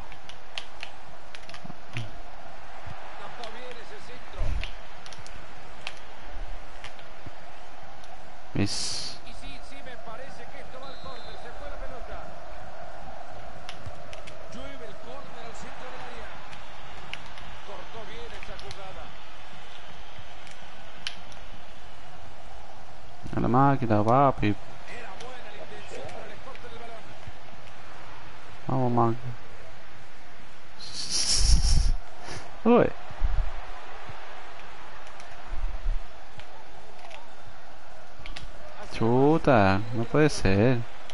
Speaker 1: Mis...
Speaker 5: Y sí, sí, me parece que esto va al córner. Se fue la pelota. Llueve el córner al centro del área. Cortó bien esa jugada.
Speaker 1: A la máquina, papi.
Speaker 5: Era buena la intención, pero le cortan el balón.
Speaker 1: Vamos, máquina. Uy. Chuta, no puede ser.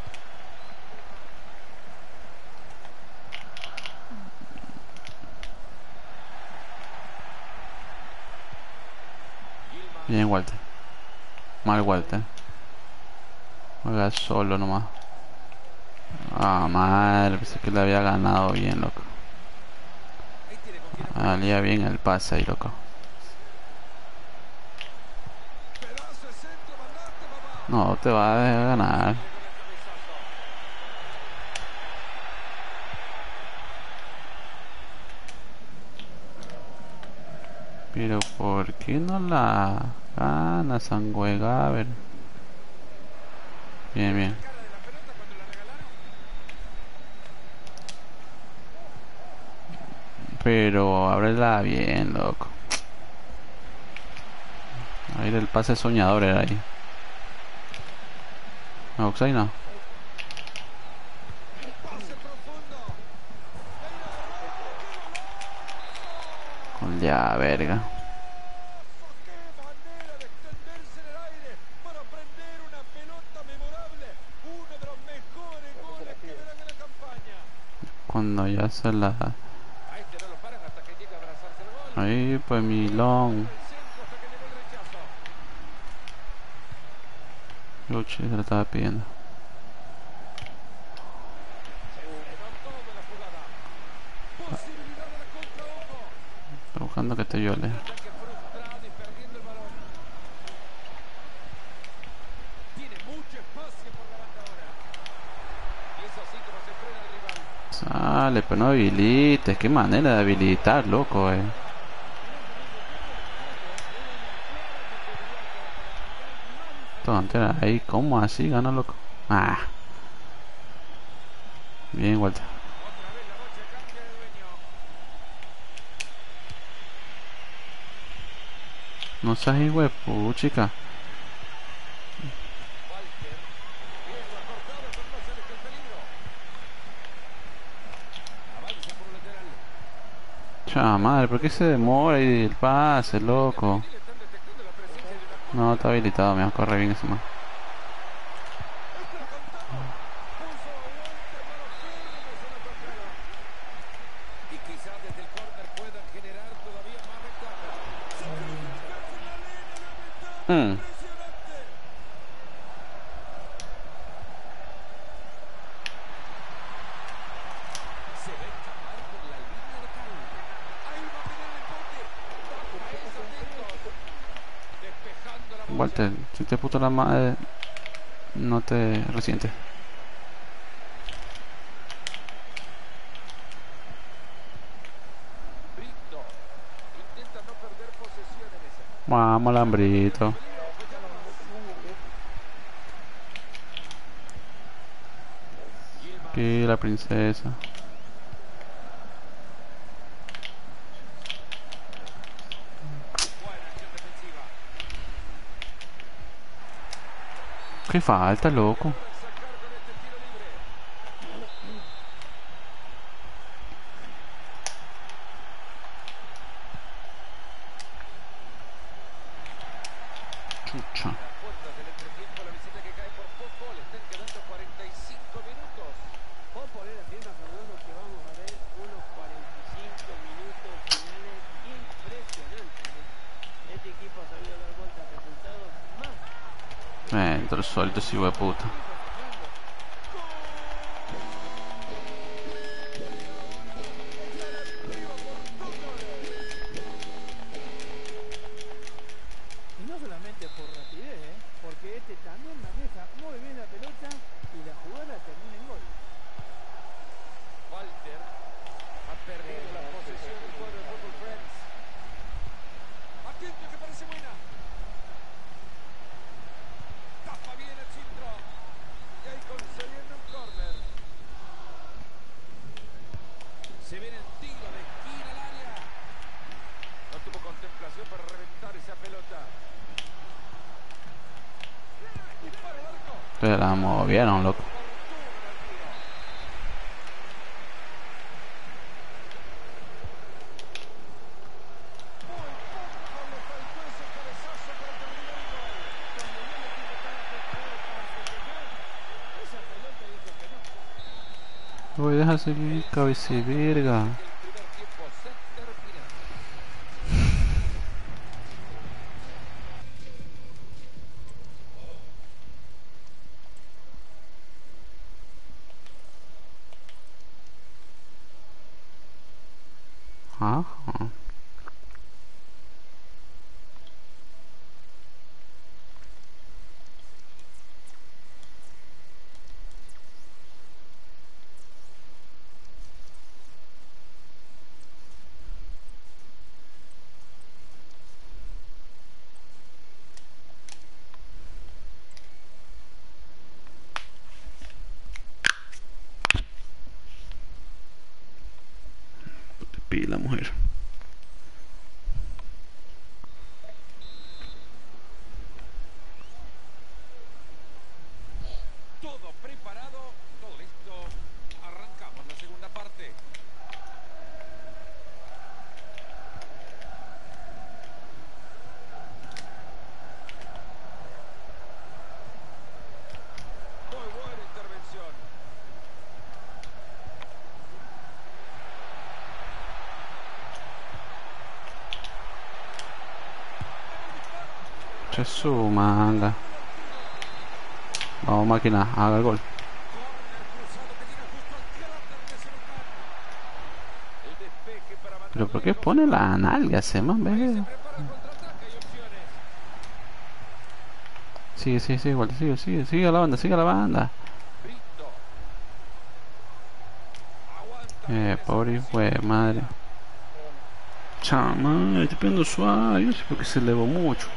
Speaker 1: Bien, Walter. Mal, Walter. Juega solo nomás. Ah, mal. Pensé que le había ganado bien, loco. Salía bien el pase ahí, loco.
Speaker 5: Pedazo de centro, mandate, papá.
Speaker 1: No, te va a dejar ganar. Pero ¿por qué no la gana Sangüega? A ver. Bien, bien. Pero ábrela bien, loco. Ahí el pase soñador era ahí. No, Oxai no. Con ya, verga.
Speaker 5: ¡Qué manera de extenderse en el aire para prender una pelota memorable! Uno de los mejores goles que verán en la campaña.
Speaker 1: Cuando ya se la...
Speaker 5: A este no lo paran hasta que llega a abrazarse el gol.
Speaker 1: Ahí pues Milón.
Speaker 5: El centro hasta que llegó el rechazo.
Speaker 1: Luchi se lo estaba pidiendo.
Speaker 5: Se frenó toda la jugada. Posibilidad de la contra, ojo.
Speaker 1: Está buscando que te viole.
Speaker 5: Ataque frustrado y perdiendo el balón. Tiene mucho espacio por la banda ahora. Y es así como se frena el rival.
Speaker 1: Sale, pero no habilites. Qué manera de habilitar, loco, eh. Tontera, ahí, ¿cómo así? Gana, loco. Ah. Bien, Walter.
Speaker 5: Otra vez la bocha cambia de dueño.
Speaker 1: No seas hijo chica.
Speaker 5: Walter. Bien, lo ha cortado, eso no se aleja el peligro. Avanza por un lateral.
Speaker 1: Cha madre, ¿por qué se demora ahí el pase, loco?
Speaker 5: Y le están detectando la presencia de una
Speaker 1: No, está habilitado, me corre bien ese man.
Speaker 5: y quizás desde el córner puedan generar todavía más ventaja.
Speaker 1: Mm.
Speaker 5: Se va a escapar por la línea de cal. Ahí va a tener el bote. Baja esos atentos. Despejando la bocha.
Speaker 1: Walter, si te puto la madre, no te resientes.
Speaker 5: Brito intenta no perder posesión en esa.
Speaker 1: Vamos, Lambrito. Aquí la princesa.
Speaker 5: Buena acción defensiva.
Speaker 1: Qué falta, loco.
Speaker 5: Sacar con este tiro libre.
Speaker 3: equipo ha sabido dar vuelta a resultados más.
Speaker 1: Eh, entró solito ese hijo de puta.
Speaker 3: Y no solamente por rapidez, ¿eh? Porque este también maneja muy bien la pelota y la jugada termina en gol.
Speaker 5: Walter ha perdido la posesión del cuadro de Local Friends. Atento que parece buena. Tapa bien el centro. Y ahí concediendo un córner. Se viene el tiro de esquina al área. No tuvo contemplación para reventar esa pelota. Disparo al arco.
Speaker 1: Se la movieron, loco. Uy, deja seguir, cabeza de verga.
Speaker 5: El primer tiempo se termina.
Speaker 1: Ajá. Pila, mujer.
Speaker 5: Todo preparado, todo listo. Arrancamos la segunda parte. Muy buena intervención.
Speaker 1: Che su manga. Vamos máquina, haga el gol.
Speaker 5: Córner cruzado que tiene justo al cráter de ese local. El despeje para mandar
Speaker 1: Pero ¿por qué
Speaker 5: lejos.
Speaker 1: pone la nalga ese man,
Speaker 5: Se
Speaker 1: ve?
Speaker 5: prepara el contraataque, hay opciones.
Speaker 1: Sigue, sigue, sigue, igual, sigue, sigue, sigue a la banda, sigue a la banda.
Speaker 5: Brito. Aguanta.
Speaker 1: Eh, pobre hijo de madre. Chama, estoy pegando suave, yo sé por qué se elevó mucho.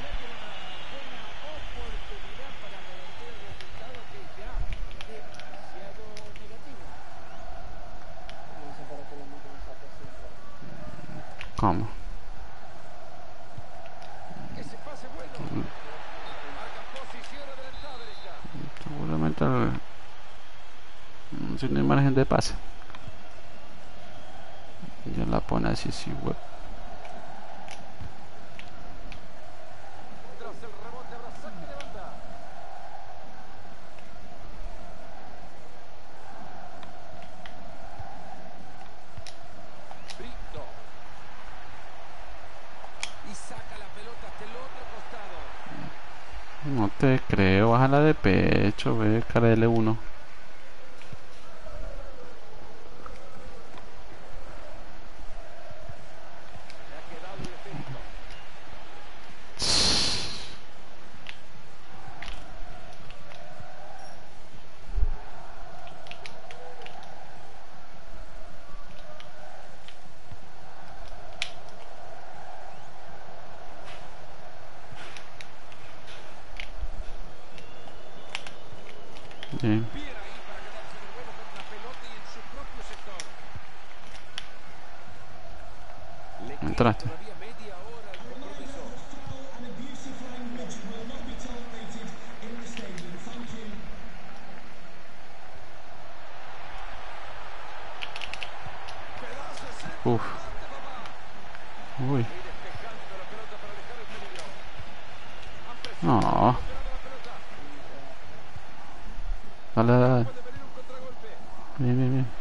Speaker 1: ¿Cómo?
Speaker 5: Ese pase bueno. Marca posición adelantada, Erika.
Speaker 1: Seguramente el- no tiene margen de pase. Ya la pone así, sí, web.
Speaker 5: Tras el rebote habrá saque de banda. Brito. Y saca la pelota hasta el otro costado.
Speaker 1: No te creo, bájala de pecho, ve, cara de L uno.
Speaker 5: Le ha quedado el efecto.
Speaker 1: Bien.
Speaker 5: Bien ahí para quedarse de nuevo con una pelota y en su propio sector. Le queda
Speaker 1: Entraste.
Speaker 5: todavía media hora al compromiso. Pedazo de centro.
Speaker 1: Uf.
Speaker 5: Adelante, papá.
Speaker 1: Uy.
Speaker 5: Y despejando la pelota para alejar el peligro. Han presionado,
Speaker 1: No.
Speaker 5: han recuperado la pelota.
Speaker 1: Dale, dale, dale.
Speaker 5: Puede venir un contragolpe.
Speaker 1: Bien, bien, bien.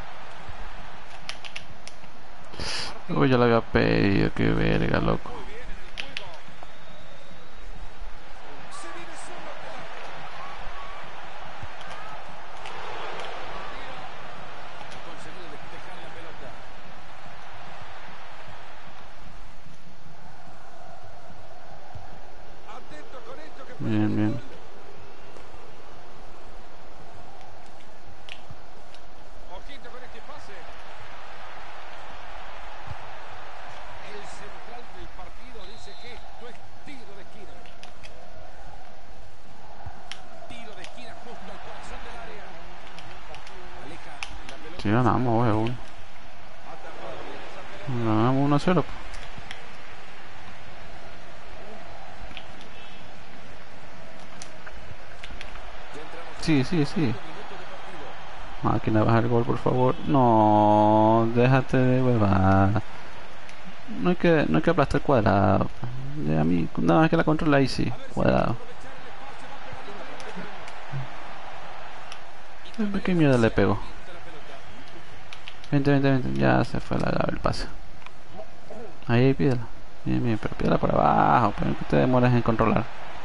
Speaker 1: Uy, ya la había pedido, qué verga, loco.
Speaker 5: Muy bien
Speaker 1: Bien, bien.
Speaker 5: Ojito con este pase. El central del partido dice que esto es tiro de esquina. Tiro de esquina justo al corazón del área. Aleja la pelota.
Speaker 1: Si ganamos, weón. Ganamos uno a cero. Sí, sí, sí. Máquina, baja el gol, por favor. No, déjate de huevada. No hay que, no hay que aplastar cuadrado. Ya a mí, nada más que la controla ahí sí, cuadrado. ¿Qué mierda le pego? Vente, vente, vente. Ya se fue la, el pase. Ahí, ahí, pídela. Bien, bien, pero pídela por abajo. Pero que te demoras en controlar.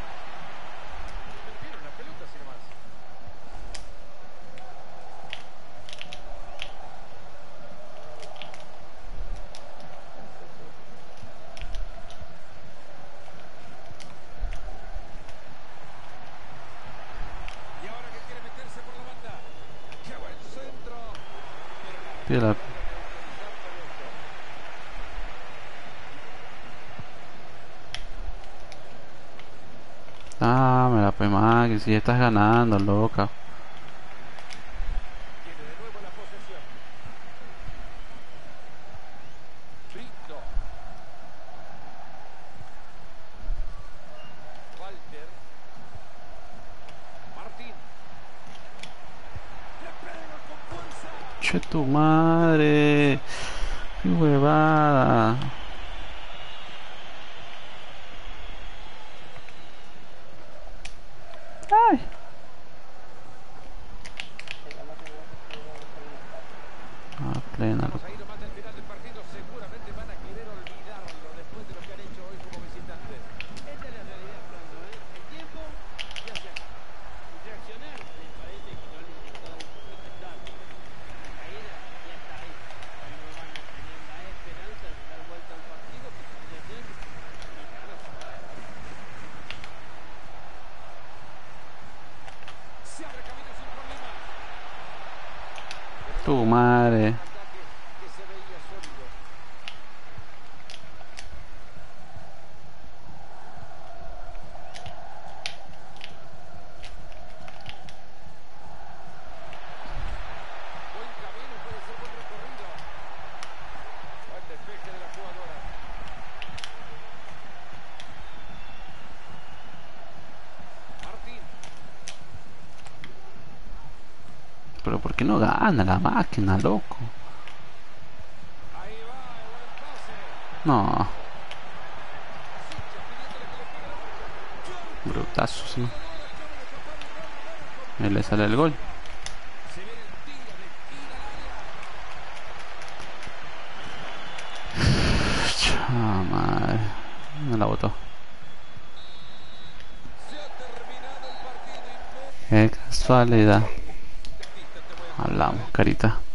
Speaker 1: Pídela. Ah, me la pues más, que si estás ganando, loca.
Speaker 5: Tiene de nuevo la posesión. Brito. Walter. Martín. Le pega con fuerza.
Speaker 1: Che tu madre. Qué huevada. Ay. Ah, plena,
Speaker 5: Vamos
Speaker 1: loco.
Speaker 5: a ir más al final del partido. Seguramente van a querer olvidarlo después de lo que han hecho hoy como visitantes.
Speaker 3: Esta es la realidad, Fernando, ¿eh? El tiempo ya se acaba. Y reaccionar me parece que lo han intentado un poquito tarde. La caída ya está ahí. No van a tener la esperanza de dar vuelta al partido que tendría que ser y ganar.
Speaker 5: Se abre camino sin problema.
Speaker 1: Tu madre.
Speaker 5: Ataque que se veía sólido. Buen camino, puede ser buen recorrido. Buen despeje de la jugadora. Martín.
Speaker 1: Pero ¿por qué no gana la máquina, loco?
Speaker 5: Ahí va, buen pase.
Speaker 1: No. Brutazo, sí. Ahí le sale el gol.
Speaker 5: Se viene el tiro de esquina al área.
Speaker 1: Ah, madre. Me la botó.
Speaker 5: Se ha terminado el partido.
Speaker 1: Qué casualidad. Hablamos, carita.